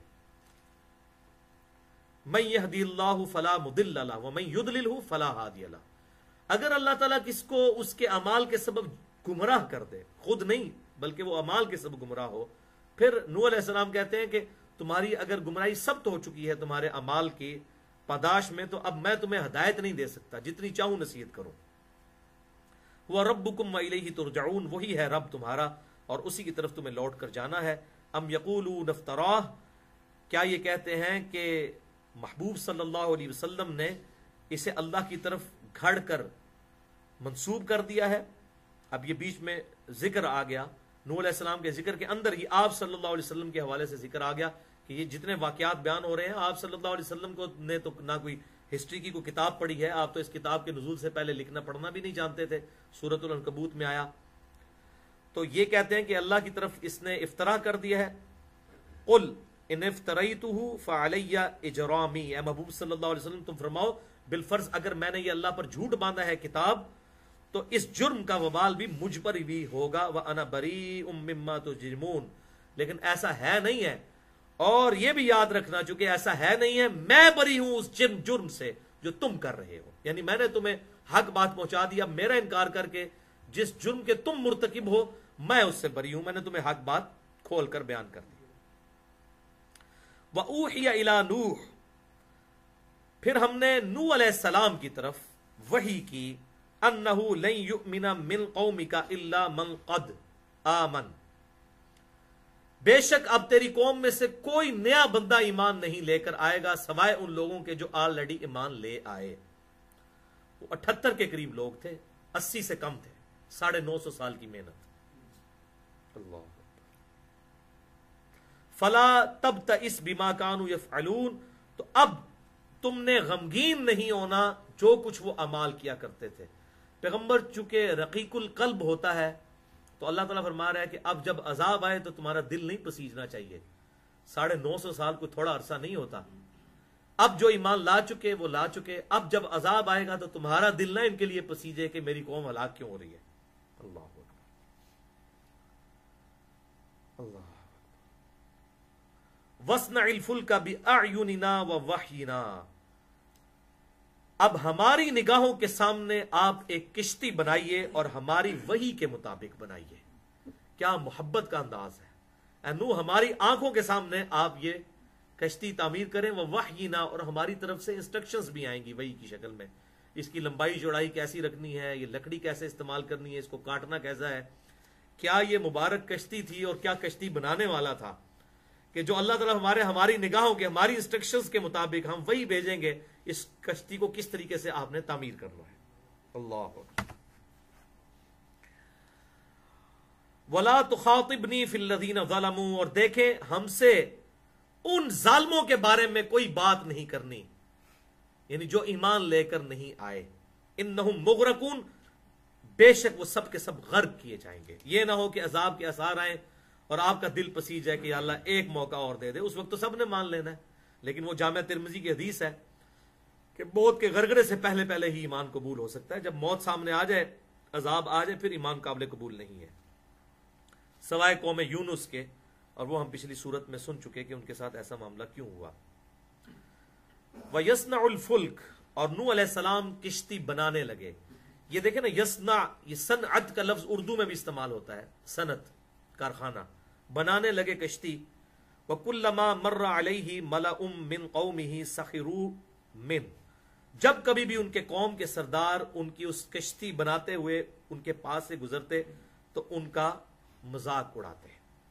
من یہدی اللہ فلا مضل لہ ومن یضللہ فلا ہادی لہ، اگر اللہ تعالیٰ کس کو اس کے اعمال کے سبب گمراہ کر دے، خود نہیں بلکہ وہ اعمال کے سبب گمراہ ہو، پھر نوح علیہ السلام کہتے ہیں کہ تمہاری اگر گمراہی سخت ہو چکی ہے تمہارے اعمال کی پاداش میں، تو اب میں تمہیں ہدایت نہیں دے سکتا، جتنی چاہوں نصیحت کروں۔ وَرَبُّكُمْ وَإِلَيْهِ تُرْجَعُونَ، وہی ہے رب تمہارا اور اسی کی طرف تمہیں لوٹ کر جانا ہے۔ ام یقولون افطراہ، کیا یہ کہتے ہیں کہ محبوب صلی اللہ علیہ وسلم نے اسے اللہ کی طرف گھڑ کر منسوب کر دیا ہے۔ اب یہ بیچ میں ذکر آ گیا، نوح علیہ السلام کے ذکر کے اندر ہی آپ صلی اللہ علیہ وسلم کے حوالے سے ذکر آ گیا کہ یہ جتنے واقعات بیان ہو رہے ہیں، آپ صلی اللہ علیہ وسلم کو نے تو نہ کوئی ہسٹری کی کوئی کتاب پڑھی ہے، آپ تو اس کتاب کے نزول سے پہلے لکھنا پڑھنا بھی نہیں جانتے تھے، سورۃ العنکبوت میں آیا۔ تو یہ کہتے ہیں کہ اللہ کی طرف اس نے افترا کر دیا ہے۔ قل ان افتریتہ فعلی اجرامی، اے محبوب صلی اللہ علیہ وسلم تم فرماؤ بالفرض اگر میں نے یہ اللہ پر جھوٹ باندھا ہے کتاب، تو اس جرم کا وبال بھی مجھ پر بھی ہوگا، وَأَنَا بَرِيءٌ مِّمَّا تُجْرِمُونَ، لیکن ایسا ہے نہیں ہے، اور یہ بھی یاد رکھنا چونکہ ایسا ہے نہیں ہے، میں بری ہوں اس جرم جرم سے جو تم کر رہے ہو، یعنی میں نے تمہیں حق بات پہنچا دیا، میرا انکار کر کے جس جرم کے تم مرتکب ہو میں اس سے بری ہوں، میں نے تمہیں حق بات کھول کر بیان کر دی۔ وَأُوحِيَ إِلَى نُوحٍ، پھر ہم نے نوح علیہ السلام کی طرف وحی کی، انہو لن یؤمن من قومک الا من قد آمن، بے شک اب تیری قوم میں سے کوئی نیا بندہ ایمان نہیں لے کر آئے گا سوائے ان لوگوں کے جو آلریڈی ایمان لے آئے۔ وہ اٹھتر کے قریب لوگ تھے، اسی سے کم تھے، ساڑھے نو سو سال کی محنت۔ اللہ فلا تبتئس بما كانوا يفعلون، تو اب تم نے غمگین نہیں ہونا جو کچھ وہ اعمال کیا کرتے تھے۔ پیغمبر چونکہ رقیق القلب ہوتا ہے تو اللہ تعالیٰ فرما رہا ہے کہ اب جب عذاب آئے تو تمہارا دل نہیں پسیجنا چاہیے، ساڑھے نو سو سال کوئی تھوڑا عرصہ نہیں ہوتا، اب جو ایمان لا چکے وہ لا چکے، اب جب عذاب آئے گا تو تمہارا دل نہ ان کے لیے پسیجے کہ میری قوم ہلاک کیوں ہو رہی ہے۔ اللہ اللہ وَاصْنَعِ الْفُلْكَ بِأَعْيُنِنَا وَوَحْيِنَا، اب ہماری نگاہوں کے سامنے آپ ایک کشتی بنائیے اور ہماری وحی کے مطابق بنائیے. کیا محبت کا انداز ہے. اے نوح ہماری آنکھوں کے سامنے آپ یہ کشتی تعمیر کریں. وہ وحینا، اور ہماری طرف سے انسٹرکشنز بھی آئیں گی وحی کی شکل میں. اس کی لمبائی چوڑائی کیسی رکھنی ہے، یہ لکڑی کیسے استعمال کرنی ہے، اس کو کاٹنا کیسا ہے. کیا یہ مبارک کشتی تھی اور کیا کشتی بنانے والا تھا کہ جو اللہ تعالیٰ ہمارے ہماری نگاہوں کے ہماری انسٹرکشنز کے مطابق ہم وہی بھیجیں گے. اس کشتی کو کس طریقے سے آپ نے تعمیر کرنا ہے. اللہ اکبر. وَلَا تُخَاطِبْنِي فِي الَّذِينَ ظَلَمُوا، اور دیکھیں ہم سے ان ظالموں کے بارے میں کوئی بات نہیں کرنی، یعنی جو ایمان لے کر نہیں آئے. اِنَّهُمْ مُغْرَقُونَ، بے شک وہ سب کے سب غرق کیے جائیں گے. یہ نہ ہو کہ عذاب کے آثار آئیں اور آپ کا دل پسیج جائے کہ یا اللہ ایک موقع اور دے دے. اس وقت تو سب نے مان لینا ہے. لیکن وہ جامع ترمذی کی حدیث ہے کہ موت کے غرغرے سے پہلے پہلے ہی ایمان قبول ہو سکتا ہے. جب موت سامنے آ جائے، عذاب آ جائے، پھر ایمان قابل قبول نہیں ہے، سوائے قوم یونس کے. اور وہ ہم پچھلی صورت میں سن چکے کہ ان کے ساتھ ایسا معاملہ کیوں ہوا. وَيَصْنَعُ الْفُلْكَ، اور نوح علیہ السلام کشتی بنانے لگے. یہ دیکھیں نا، یصنع، یہ صنعت کا لفظ اردو میں بھی استعمال ہوتا ہے. صنعت، کارخانہ. بنانے لگے کشتی. وَكُلَّمَا مَرَّ عَلَيْهِ مَلَأٌ مِّن قَوْمِهِ سَخِرُوا مِنْ، جب کبھی بھی ان کے قوم کے سردار ان کی اس کشتی بناتے ہوئے ان کے پاس سے گزرتے تو ان کا مذاق اڑاتے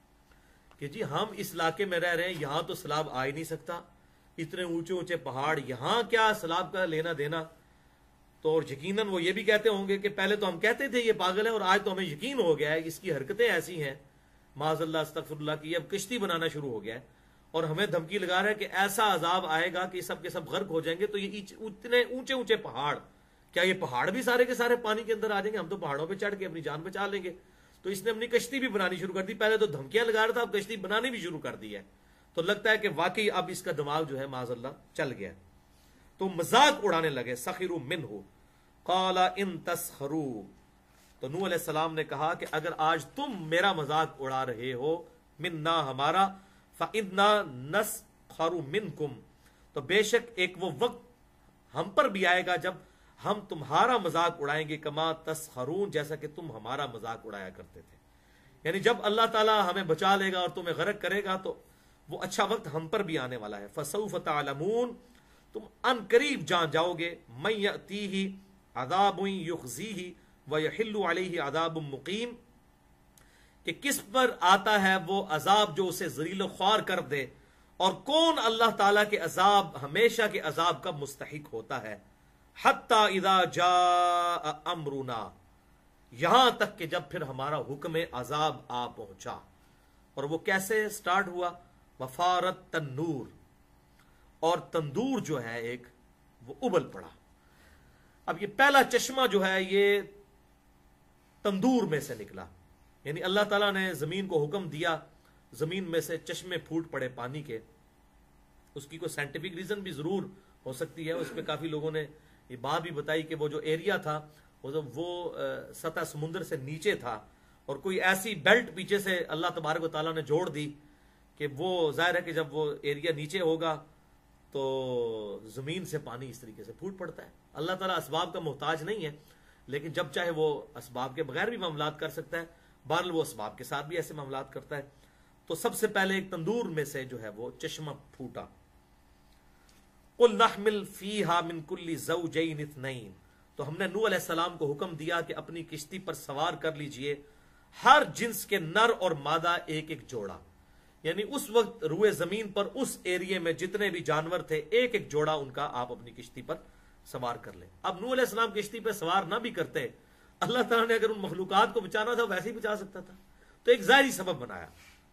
کہ جی ہم اس علاقے میں رہ رہے ہیں، یہاں تو سیلاب آ ہی نہیں سکتا، اتنے اونچے اونچے پہاڑ، یہاں کیا سیلاب کا لینا دینا. تو اور یقیناً وہ یہ بھی کہتے ہوں گے کہ پہلے تو ہم کہتے تھے یہ پاگل ہے اور آج تو ہمیں یقین ہو گیا ہے، اس کی حرکتیں ایسی ہیں معاذ اللہ استغفر اللہ کی، اب کشتی بنانا شروع ہو گیا ہے اور ہمیں دھمکی لگا رہا ہے کہ ایسا عذاب آئے گا کہ سب کے سب غرق ہو جائیں گے. تو یہ اتنے اونچے اونچے پہاڑ، کیا یہ پہاڑ بھی سارے کے سارے پانی کے اندر آ جائیں گے؟ ہم تو پہاڑوں پہ چڑھ کے اپنی جان بچا لیں گے. تو اس نے اپنی کشتی بھی بنانی شروع کر دی. پہلے تو دھمکیاں لگا رہا تھا، اب کشتی بنانی بھی شروع کر دی ہے. تو لگتا ہے کہ واقعی اب اس کا دماغ جو ہے معاذ اللہ چل گیا. تو مذاق اڑانے لگے. سخروا منہ قال ان تسخروا، تو نوح علیہ السلام نے کہا کہ اگر آج تم میرا مذاق اڑا رہے ہو، منا ہمارا، فَإِنَّا نَسْخَرُ مِنْكُمْ، تو بے شک ایک وہ وقت ہم پر بھی آئے گا جب ہم تمہارا مذاق اڑائیں گے، کما تسخرون، جیسا کہ تم ہمارا مذاق اڑایا کرتے تھے. یعنی جب اللہ تعالیٰ ہمیں بچا لے گا اور تمہیں غرق کرے گا تو وہ اچھا وقت ہم پر بھی آنے والا ہے. فَسَوْفَ تَعْلَمُونَ، تم ان قریب جان جاؤ گے، مَن يَأْتِيهِ عَذَابٌ يُخْزِيهِ وَيَحِلُّ عَلَيْهِ عَذَابٌ مُقِيمٌ، کہ کس پر آتا ہے وہ عذاب جو اسے ذلیل و خوار کر دے، اور کون اللہ تعالیٰ کے عذاب، ہمیشہ کے عذاب کا مستحق ہوتا ہے. حَتَّى إِذَا جَاءَ أَمْرُنَا، یہاں تک کہ جب پھر ہمارا حکم عذاب آ پہنچا. اور وہ کیسے سٹارٹ ہوا؟ وَفَارَتْ تَنُّورُ، اور تندور جو ہے ایک وہ ابل پڑا. اب یہ پہلا چشمہ جو ہے یہ تندور میں سے نکلا، یعنی اللہ تعالیٰ نے زمین کو حکم دیا، زمین میں سے چشمے پھوٹ پڑے پانی کے. اس کی کوئی سائنٹیفک ریزن بھی ضرور ہو سکتی ہے. اس پہ کافی لوگوں نے یہ بات بھی بتائی کہ وہ جو ایریا تھا وہ سطح سمندر سے نیچے تھا، اور کوئی ایسی بیلٹ پیچھے سے اللہ تبارک و تعالیٰ نے جوڑ دی کہ وہ ظاہر ہے کہ جب وہ ایریا نیچے ہوگا تو زمین سے پانی اس طریقے سے پھوٹ پڑتا ہے. اللہ تعالیٰ اسباب کا محتاج نہیں ہے، لیکن جب چاہے وہ اسباب کے بغیر بھی معاملات کر سکتا ہے. بہرحال وہ اسباب کے ساتھ بھی ایسے معاملات کرتا ہے. تو سب سے پہلے ایک تندور میں سے جو ہے وہ چشمہ پھوٹا. قُلْ نَحْمِلْ فِيهَا مِنْ كُلِّ زَوْجَيْنِ اثْنَيْنِ، تو ہم نے نوح علیہ السلام کو حکم دیا کہ اپنی کشتی پر سوار کر لیجئے ہر جنس کے نر اور مادہ ایک ایک جوڑا. یعنی اس وقت روئے زمین پر اس ایریے میں جتنے بھی جانور تھے ایک ایک جوڑا ان کا آپ اپنی کشتی پر سوار کر لیں. اب نوح علیہ السلام کشتی پہ سوار نہ بھی کرتے، اللہ تعالیٰ نے اگر ان مخلوقات کو بچانا تھا ویسے ہی بچا سکتا تھا. تو ایک ظاہری سبب بنایا.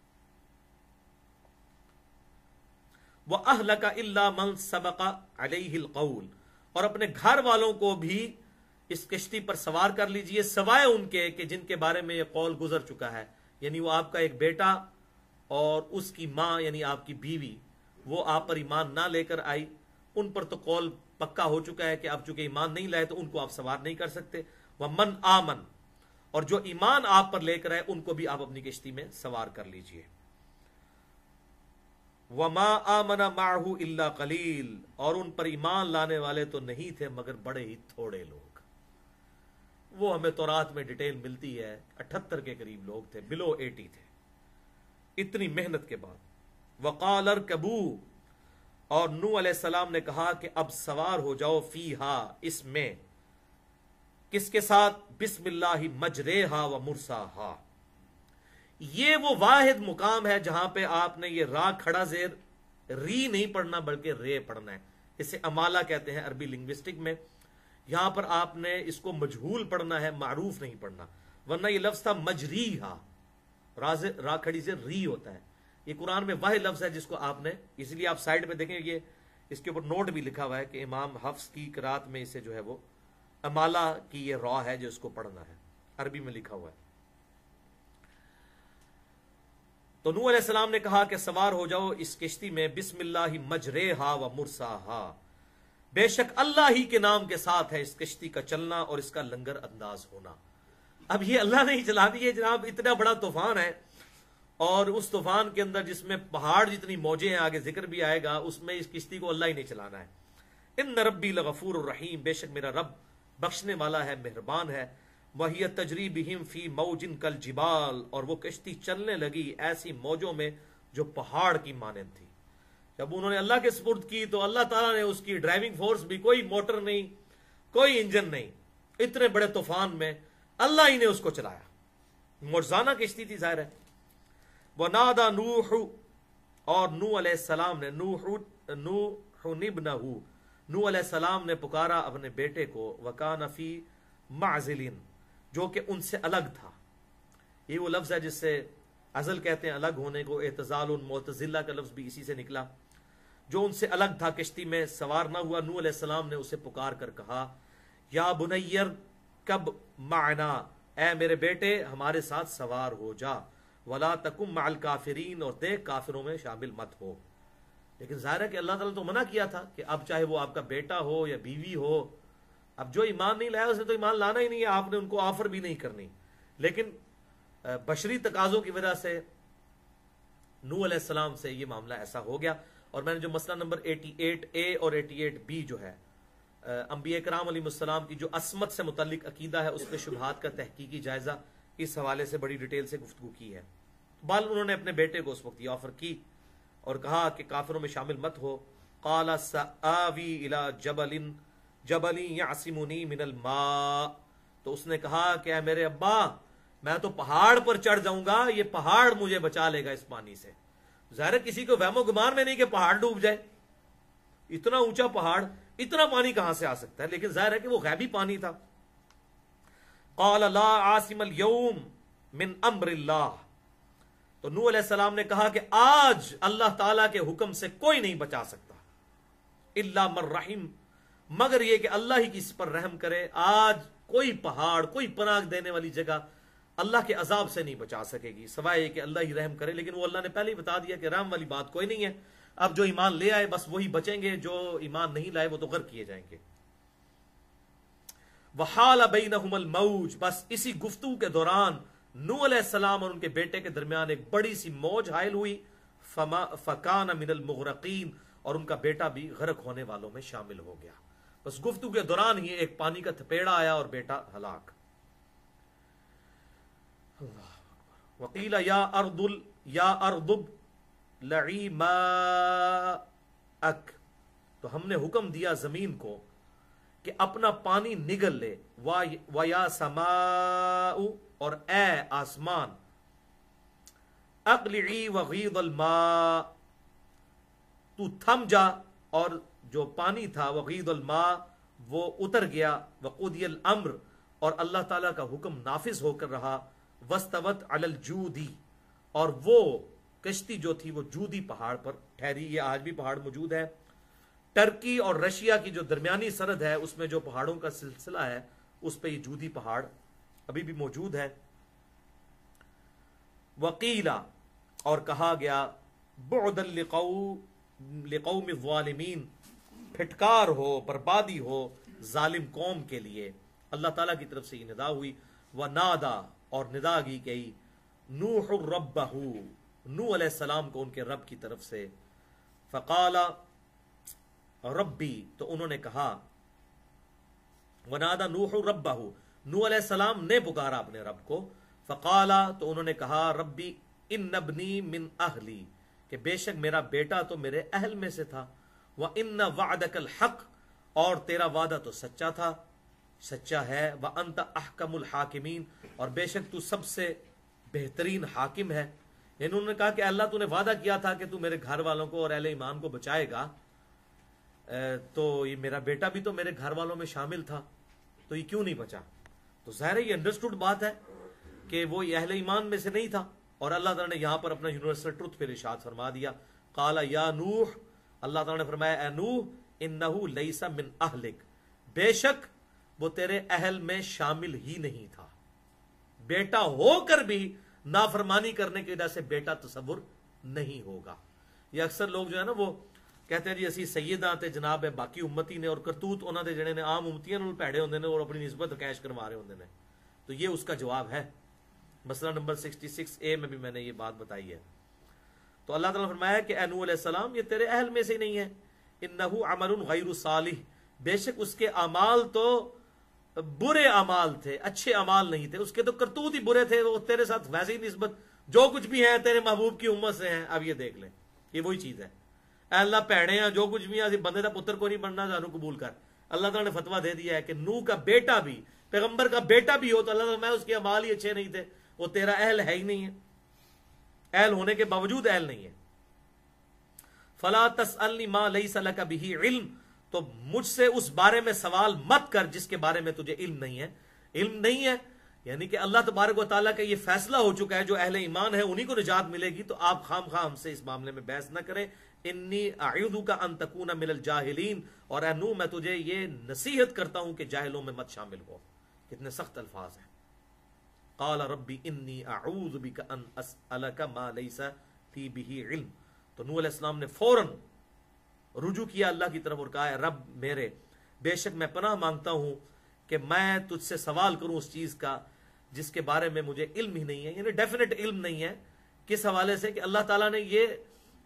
وَأَهْلَكَ إِلَّا مَنْ سَبَقَ عَلَيْهِ الْقَوْلِ، اور اپنے گھر والوں کو بھی اس کشتی پر سوار کر لیجئے سوائے ان کے کہ جن کے بارے میں یہ قول گزر چکا ہے. یعنی وہ آپ کا ایک بیٹا اور اس کی ماں یعنی آپ کی بیوی، وہ آپ پر ایمان نہ لے کر آئی. ان پر تو قول پکا ہو چکا ہے کہ اب چونکہ ایمان نہیں لائے تو ان کو آپ سوار نہیں کر سکتے. وَمَنْ آمَنْ، اور جو ایمان آپ پر لے کر آئے ان کو بھی آپ اپنی کشتی میں سوار کر لیجئے. وما آمن معہ الا قلیل، اور ان پر ایمان لانے والے تو نہیں تھے مگر بڑے ہی تھوڑے لوگ. وہ ہمیں تورات میں ڈیٹیل ملتی ہے، اٹھتر کے قریب لوگ تھے، بلو ایٹی تھے. اتنی محنت کے بعد وقال ارکبوا، اور نوح علیہ السلام نے کہا کہ اب سوار ہو جاؤ، فیہا، اس میں، کس کے ساتھ؟ بسم اللہ مجریہا و مرساہا. یہ وہ واحد مقام ہے جہاں پہ آپ نے یہ را کھڑا زیر ری نہیں پڑھنا بلکہ رے پڑھنا ہے. اسے امالہ کہتے ہیں عربی لنگوسٹک میں. یہاں پر آپ نے اس کو مجہول پڑھنا ہے، معروف نہیں پڑھنا، ورنہ یہ لفظ تھا مجریہا، را کھڑی سے ری ہوتا ہے. یہ قرآن میں واحد لفظ ہے جس کو آپ نے، اس لیے آپ سائڈ پہ دیکھیں یہ اس کے اوپر نوٹ بھی لکھا ہوا ہے کہ امام حفص کی قرات میں اسے جو ہے وہ امالہ کی یہ را ہے جو اس کو پڑھنا ہے، عربی میں لکھا ہوا ہے. تو نوح علیہ السلام نے کہا کہ سوار ہو جاؤ اس کشتی میں، بسم اللہ مجریہا و مرساہا، بے شک اللہ ہی کے نام کے ساتھ ہے اس کشتی کا چلنا اور اس کا لنگر انداز ہونا. اب یہ اللہ نے ہی چلا دی ہے جناب، اتنا بڑا طوفان ہے، اور اس طوفان کے اندر جس میں پہاڑ جتنی موجیں ہیں، آگے ذکر بھی آئے گا، اس میں اس کشتی کو اللہ ہی نہیں چلانا ہے. ان ربی لغفور الرحیم، بے شک میرا رب بخشنے والا ہے، مہربان ہے. وہی تجری بہم فی موج کالجبال، اور وہ کشتی چلنے لگی ایسی موجوں میں جو پہاڑ کی مانند تھی. جب انہوں نے اللہ کے سپرد کی تو اللہ تعالیٰ نے اس کی ڈرائیونگ فورس بھی، کوئی موٹر نہیں، کوئی انجن نہیں، اتنے بڑے طوفان میں اللہ ہی نے اس کو چلایا. معجزانہ کشتی تھی ظاہر ہے. وَنَادَى نُوحُ، اور نوح علیہ السلام نے، نوح نوح ابنہ، نوح علیہ السلام نے پکارا اپنے بیٹے کو، وَكَانَ فِي مَعْزِلٍ، جو کہ ان سے الگ تھا. یہ وہ لفظ ہے جس سے عزل کہتے ہیں، الگ ہونے کو. اعتزال، معتزلہ کا لفظ بھی اسی سے نکلا. جو ان سے الگ تھا، کشتی میں سوار نہ ہوا. نوح علیہ السلام نے اسے پکار کر کہا، یا بنیر کب معنا، اے میرے بیٹے ہمارے ساتھ سوار ہو جا. ولا تکم مع الکافرین، اور دیکھ کافروں میں شامل مت ہو. لیکن ظاہر ہے کہ اللہ تعالیٰ تو منع کیا تھا کہ اب چاہے وہ آپ کا بیٹا ہو یا بیوی ہو، اب جو ایمان نہیں لایا اسے تو ایمان لانا ہی نہیں ہے، آپ نے ان کو آفر بھی نہیں کرنی. لیکن بشری تقاضوں کی وجہ سے نوح علیہ السلام سے یہ معاملہ ایسا ہو گیا. اور میں نے جو مسئلہ نمبر اٹھاسی اے اور اٹھاسی بی جو ہے انبیاء کرام علیہ السلام کی جو عصمت سے متعلق عقیدہ ہے، اس پہ شبہات کا تحقیقی جائزہ اس حوالے سے بڑی ڈیٹیل سے گفتگو کی ہے. بال انہوں نے اپنے بیٹے کو اس وقت یہ آفر کی اور کہا کہ کافروں میں شامل مت ہو. قال سآوی الی جبل جبل یعصمنی من الماء، تو اس نے کہا کہ اے میرے ابا میں تو پہاڑ پر چڑھ جاؤں گا، یہ پہاڑ مجھے بچا لے گا اس پانی سے. ظاہر کسی کو وہم و گمان میں نہیں کہ پہاڑ ڈوب جائے، اتنا اونچا پہاڑ، اتنا پانی کہاں سے آ سکتا ہے، لیکن ظاہر ہے کہ وہ غیبی پانی تھا. قال لا عاصم اليوم من امر اللہ، تو نوح علیہ السلام نے کہا کہ آج اللہ تعالیٰ کے حکم سے کوئی نہیں بچا سکتا، الا من رحم، مگر یہ کہ اللہ ہی کس پر رحم کرے. آج کوئی پہاڑ، کوئی پناہ دینے والی جگہ اللہ کے عذاب سے نہیں بچا سکے گی سوائے یہ کہ اللہ ہی رحم کرے. لیکن وہ اللہ نے پہلے ہی بتا دیا کہ رحم والی بات کوئی نہیں ہے. اب جو ایمان لے آئے بس وہی بچیں گے، جو ایمان نہیں لائے وہ تو غرق کیے جائیں گے. وحال بینہم الموج، بس اسی گفتگو کے دوران نوح علیہ السلام اور ان کے بیٹے کے درمیان ایک بڑی سی موج حائل ہوئی. فما فکان من المغرقین، اور ان کا بیٹا بھی غرق ہونے والوں میں شامل ہو گیا. بس گفتگو کے دوران ہی ایک پانی کا تھپیڑا آیا اور بیٹا ہلاک. وقیل یا ارض یا ارض ابلعی ماءک، تو ہم نے حکم دیا زمین کو کہ اپنا پانی نگل لے. وَيَا سَمَاءُ، اور اے آسمان، اقلعی وغیض الماء، تو تھم جا، اور جو پانی تھا وغیض الماء وہ اتر گیا. وقضی الامر، اور اللہ تعالیٰ کا حکم نافذ ہو کر رہا. واستوت علی الجودی، اور وہ کشتی جو تھی وہ جودی پہاڑ پر ٹھہری. یہ آج بھی پہاڑ موجود ہے. ٹرکی اور رشیا کی جو درمیانی سرحد ہے اس میں جو پہاڑوں کا سلسلہ ہے اس پہ یہ جودی پہاڑ ابھی بھی موجود ہے. وقیلا، اور کہا گیا، بعدا لقوم الظالمین، پھٹکار ہو، بربادی ہو ظالم قوم کے لیے. اللہ تعالیٰ کی طرف سے یہ ندا ہوئی. ونادا، اور ندا کی گئی، نوح ربہ، نوح علیہ السلام کو ان کے رب کی طرف سے. فقال ربی، تو انہوں نے کہا، ونادى نوح ربہ، نوح علیہ السلام نے پکارا اپنے رب کو، فقال، تو انہوں نے کہا، ربی ان ابنی من اہلی، کہ بے شک میرا بیٹا تو میرے اہل میں سے تھا، وَإِنَّ وَعْدَكَ الْحَقِّ، اور تیرا وعدہ تو سچا تھا، سچا ہے، وَأَنْتَ أَحْكَمُ الْحَاكِمِينَ، اور بے شک تو سب سے بہترین حاکم ہے۔ انہوں نے کہا کہ اللہ تو نے وعدہ کیا تھا کہ تو میرے گھر والوں کو اور اہل ایمان کو بچائے گا، تو یہ میرا بیٹا بھی تو میرے گھر والوں میں شامل تھا، تو یہ کیوں نہیں بچا؟ تو ظاہر ہے یہ انڈرسٹوڈ بات ہے کہ وہ اہل ایمان میں سے نہیں تھا، اور اللہ تعالیٰ نے یہاں پر اپنا یونیورسل ٹروتھ پھر ارشاد فرما دیا، قال یا نوح، اللہ تعالیٰ نے فرمایا اے نوح، انہ لیس من اہلک، بے شک وہ تیرے اہل میں شامل ہی نہیں تھا، بیٹا ہو کر بھی نافرمانی کرنے کی وجہ سے بیٹا تصور نہیں ہوگا۔ یہ اکثر لوگ جو ہے نا وہ کہتے ہیں جی اسی سیداں تے جناب ہے باقی امتی نے، اور کرتوت انہاں دے جڑے نے عام امتیاں نال پیڑے ہوندے نے اور اپنی نسبت کیش کروا رہے ہوندے نے، تو یہ اس کا جواب ہے۔ مسئلہ نمبر سکسٹی سکس اے میں بھی میں نے یہ بات بتائی ہے۔ تو اللہ تعالیٰ نے فرمایا کہ اے نوح علیہ السلام، یہ تیرے اہل میں سے نہیں ہے، انہ عمل غیر صالح، بے شک اس کے اعمال تو برے اعمال تھے، اچھے اعمال نہیں تھے، اس کے تو کرتوت ہی برے تھے، وہ تیرے ساتھ ویسے ہی نسبت جو کچھ بھی ہے تیرے محبوب کی امت سے ہیں۔ اب یہ دیکھ لیں، یہ وہی چیز ہے، اے اللہ پیڑے ہیں جو کچھ بھی ہیں، بندے دا پتر کو نہیں بننا، جانو قبول کر۔ اللہ تعالیٰ نے فتویٰ دے دیا ہے کہ نوح کا بیٹا بھی، پیغمبر کا بیٹا بھی ہو تو اللہ تعالیٰ میں اس کے اعمال ہی اچھے نہیں تھے، وہ تیرا اہل ہے ہی نہیں ہے، اہل ہونے کے باوجود اہل نہیں ہے۔ فلا تسألنی ما لیس لک بہ علم، تو مجھ سے اس بارے میں سوال مت کر جس کے بارے میں تجھے علم نہیں ہے۔ علم نہیں ہے یعنی کہ اللہ تبارک و تعالیٰ کا یہ فیصلہ ہو چکا ہے جو اہل ایمان ہے انہی کو نجات ملے گی، تو آپ خام خواہ ہم سے اس معاملے میں بحث نہ کریں۔ انی اعوذک ان تکون من الجاہلین، اور اے نوح میں تجھے یہ نصیحت کرتا ہوں کہ جاہلوں میں مت شامل ہو۔ کتنے سخت الفاظ ہیں۔ قال ربی انی اعوذ بک ان اسألک ما لیس لی بہ علم، تو نوح علیہ السلام نے فوراً رجوع کیا اللہ کی طرف اور کہا ہے رب میرے، بے شک میں پناہ مانگتا ہوں کہ میں تجھ سے سوال کروں اس چیز کا جس کے بارے میں مجھے علم ہی نہیں ہے، یعنی ڈیفینیٹ علم نہیں ہے۔ کس حوالے سے کہ اللہ تعالیٰ نے یہ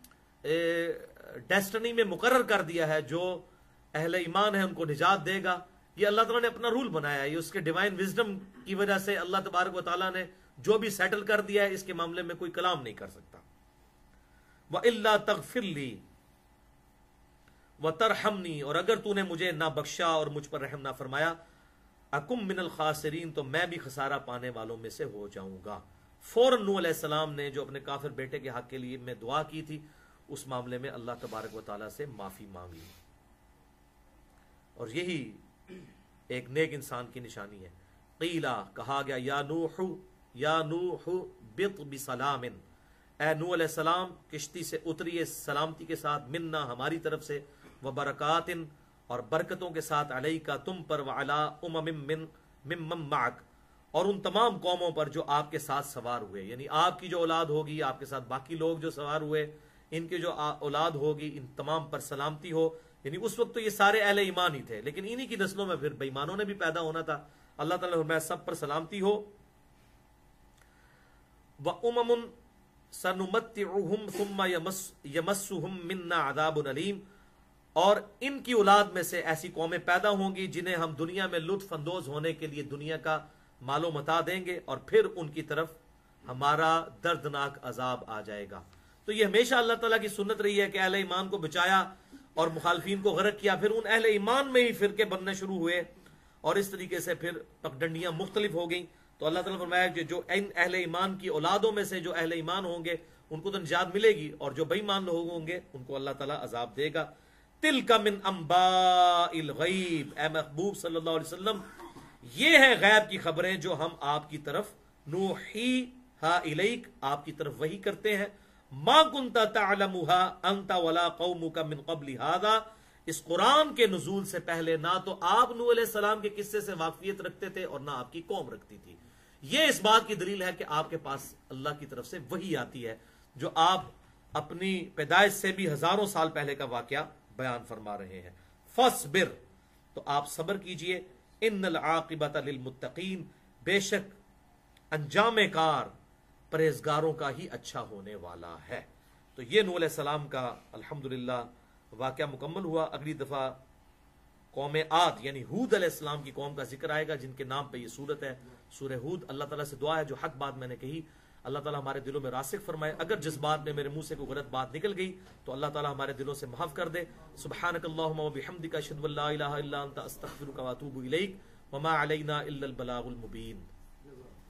ڈیسٹنی میں مقرر کر دیا ہے جو اہل ایمان ہے ان کو نجات دے گا، یہ اللہ تعالیٰ نے اپنا رول بنایا ہے، یہ اس کے ڈیوائن وزڈم کی وجہ سے اللہ تبارک و تعالیٰ نے جو بھی سیٹل کر دیا ہے، اس کے معاملے میں کوئی کلام نہیں کر سکتا۔ وَإِلَّا تَغْفِرْ لِي وَتَرْحَمْنِي، اور اگر تو نے مجھے نہ بخشا اور مجھ پر رحم نہ فرمایا، اکم من الخاسرین، تو میں بھی خسارہ پانے والوں میں سے ہو جاؤں گا۔ فوراً نوح علیہ السلام نے جو اپنے کافر بیٹے کے حق کے لیے میں دعا کی تھی اس معاملے میں اللہ تبارک و تعالیٰ سے معافی مانگ لی، اور یہی ایک نیک انسان کی نشانی ہے۔ قیلا، کہا گیا، یا نوح یا نوح بط بسلام، اے نوح علیہ السلام کشتی سے اتریے سلامتی کے ساتھ، منا ہماری طرف سے، وبرکات اور برکتوں کے ساتھ، علیکا تم پر، وعلا امم من ممن معک اور ان تمام قوموں پر جو آپ کے ساتھ سوار ہوئے، یعنی آپ کی جو اولاد ہوگی، آپ کے ساتھ باقی لوگ جو سوار ہوئے، ان کی جو اولاد ہوگی، ان تمام پر سلامتی ہو۔ یعنی اس وقت تو یہ سارے اہل ایمان ہی تھے، لیکن انہی کی نسلوں میں پھر بے ایمانوں نے بھی پیدا ہونا تھا۔ اللہ تعالیٰ نے فرمایا سب پر سلامتی ہو۔ وَأُمَمٌ سَنُمَتِّعُهُمْ ثُمَّ يَمَسُّهُمْ مِنَّا عَذَابٌ أَلِيمٌ، اور ان کی اولاد میں سے ایسی قومیں پیدا ہوں گی جنہیں ہم دنیا میں لطف اندوز ہونے کے لیے دنیا کا مال و متاع دیں گے، اور پھر ان کی طرف ہمارا دردناک عذاب آ جائے گا۔ تو یہ ہمیشہ اللہ تعالیٰ کی سنت رہی ہے کہ اہل ایمان کو بچایا اور مخالفین کو غرق کیا، پھر ان اہل ایمان میں ہی فرقے بننے شروع ہوئے، اور اس طریقے سے پھر پگڈنڈیاں مختلف ہو گئیں۔ تو اللہ تعالیٰ نے فرمایا کہ جو ان اہل ایمان کی اولادوں میں سے جو اہل ایمان ہوں گے ان کو تو نجات ملے گی، اور جو بے ایمان لوگ ہوں گے ان کو اللہ تعالیٰ عذاب دے گا۔ تلک من انباء الغیب، اے محبوب صلی اللہ علیہ وسلم یہ ہے غیب کی خبریں جو ہم آپ کی طرف نوحیھا الیک، آپ کی طرف وحی کرتے ہیں۔ ما کنت تعلمها انت ولا قومك من قبل هذا، اس قرآن کے نزول سے پہلے نہ تو آپ نوح علیہ السلام کے قصے سے واقفیت رکھتے تھے اور نہ آپ کی قوم رکھتی تھی۔ یہ اس بات کی دلیل ہے کہ آپ کے پاس اللہ کی طرف سے وحی آتی ہے جو آپ اپنی پیدائش سے بھی ہزاروں سال پہلے کا واقعہ بیان فرما رہے ہیں۔ فاصبر، تو آپ صبر کیجئے، ان العاقبۃ للمتقین، بے شک انجام کار پرہیزگاروں کا ہی اچھا ہونے والا ہے۔ تو یہ نوح علیہ السلام کا الحمدللہ واقعہ مکمل ہوا. اگلی دفعہ قوم عاد یعنی ہود علیہ السلام کی قوم کا ذکر آئے گا، جن کے نام پہ یہ سورت ہے، سورہ ہود. اللہ تعالیٰ سے دعا ہے جو حق بات میں نے کہی اللہ تعالیٰ ہمارے دلوں میں راسخ فرمائے، اگر جس بات میں میرے منہ سے کوئی غلط بات نکل گئی تو اللہ تعالیٰ ہمارے دلوں سے معاف کر دے. سبحانک اللہم و بحمدک اشہد ان لا الہ الا انت استغفرک و اتوب الیک وما علینا الا البلاغ المبین.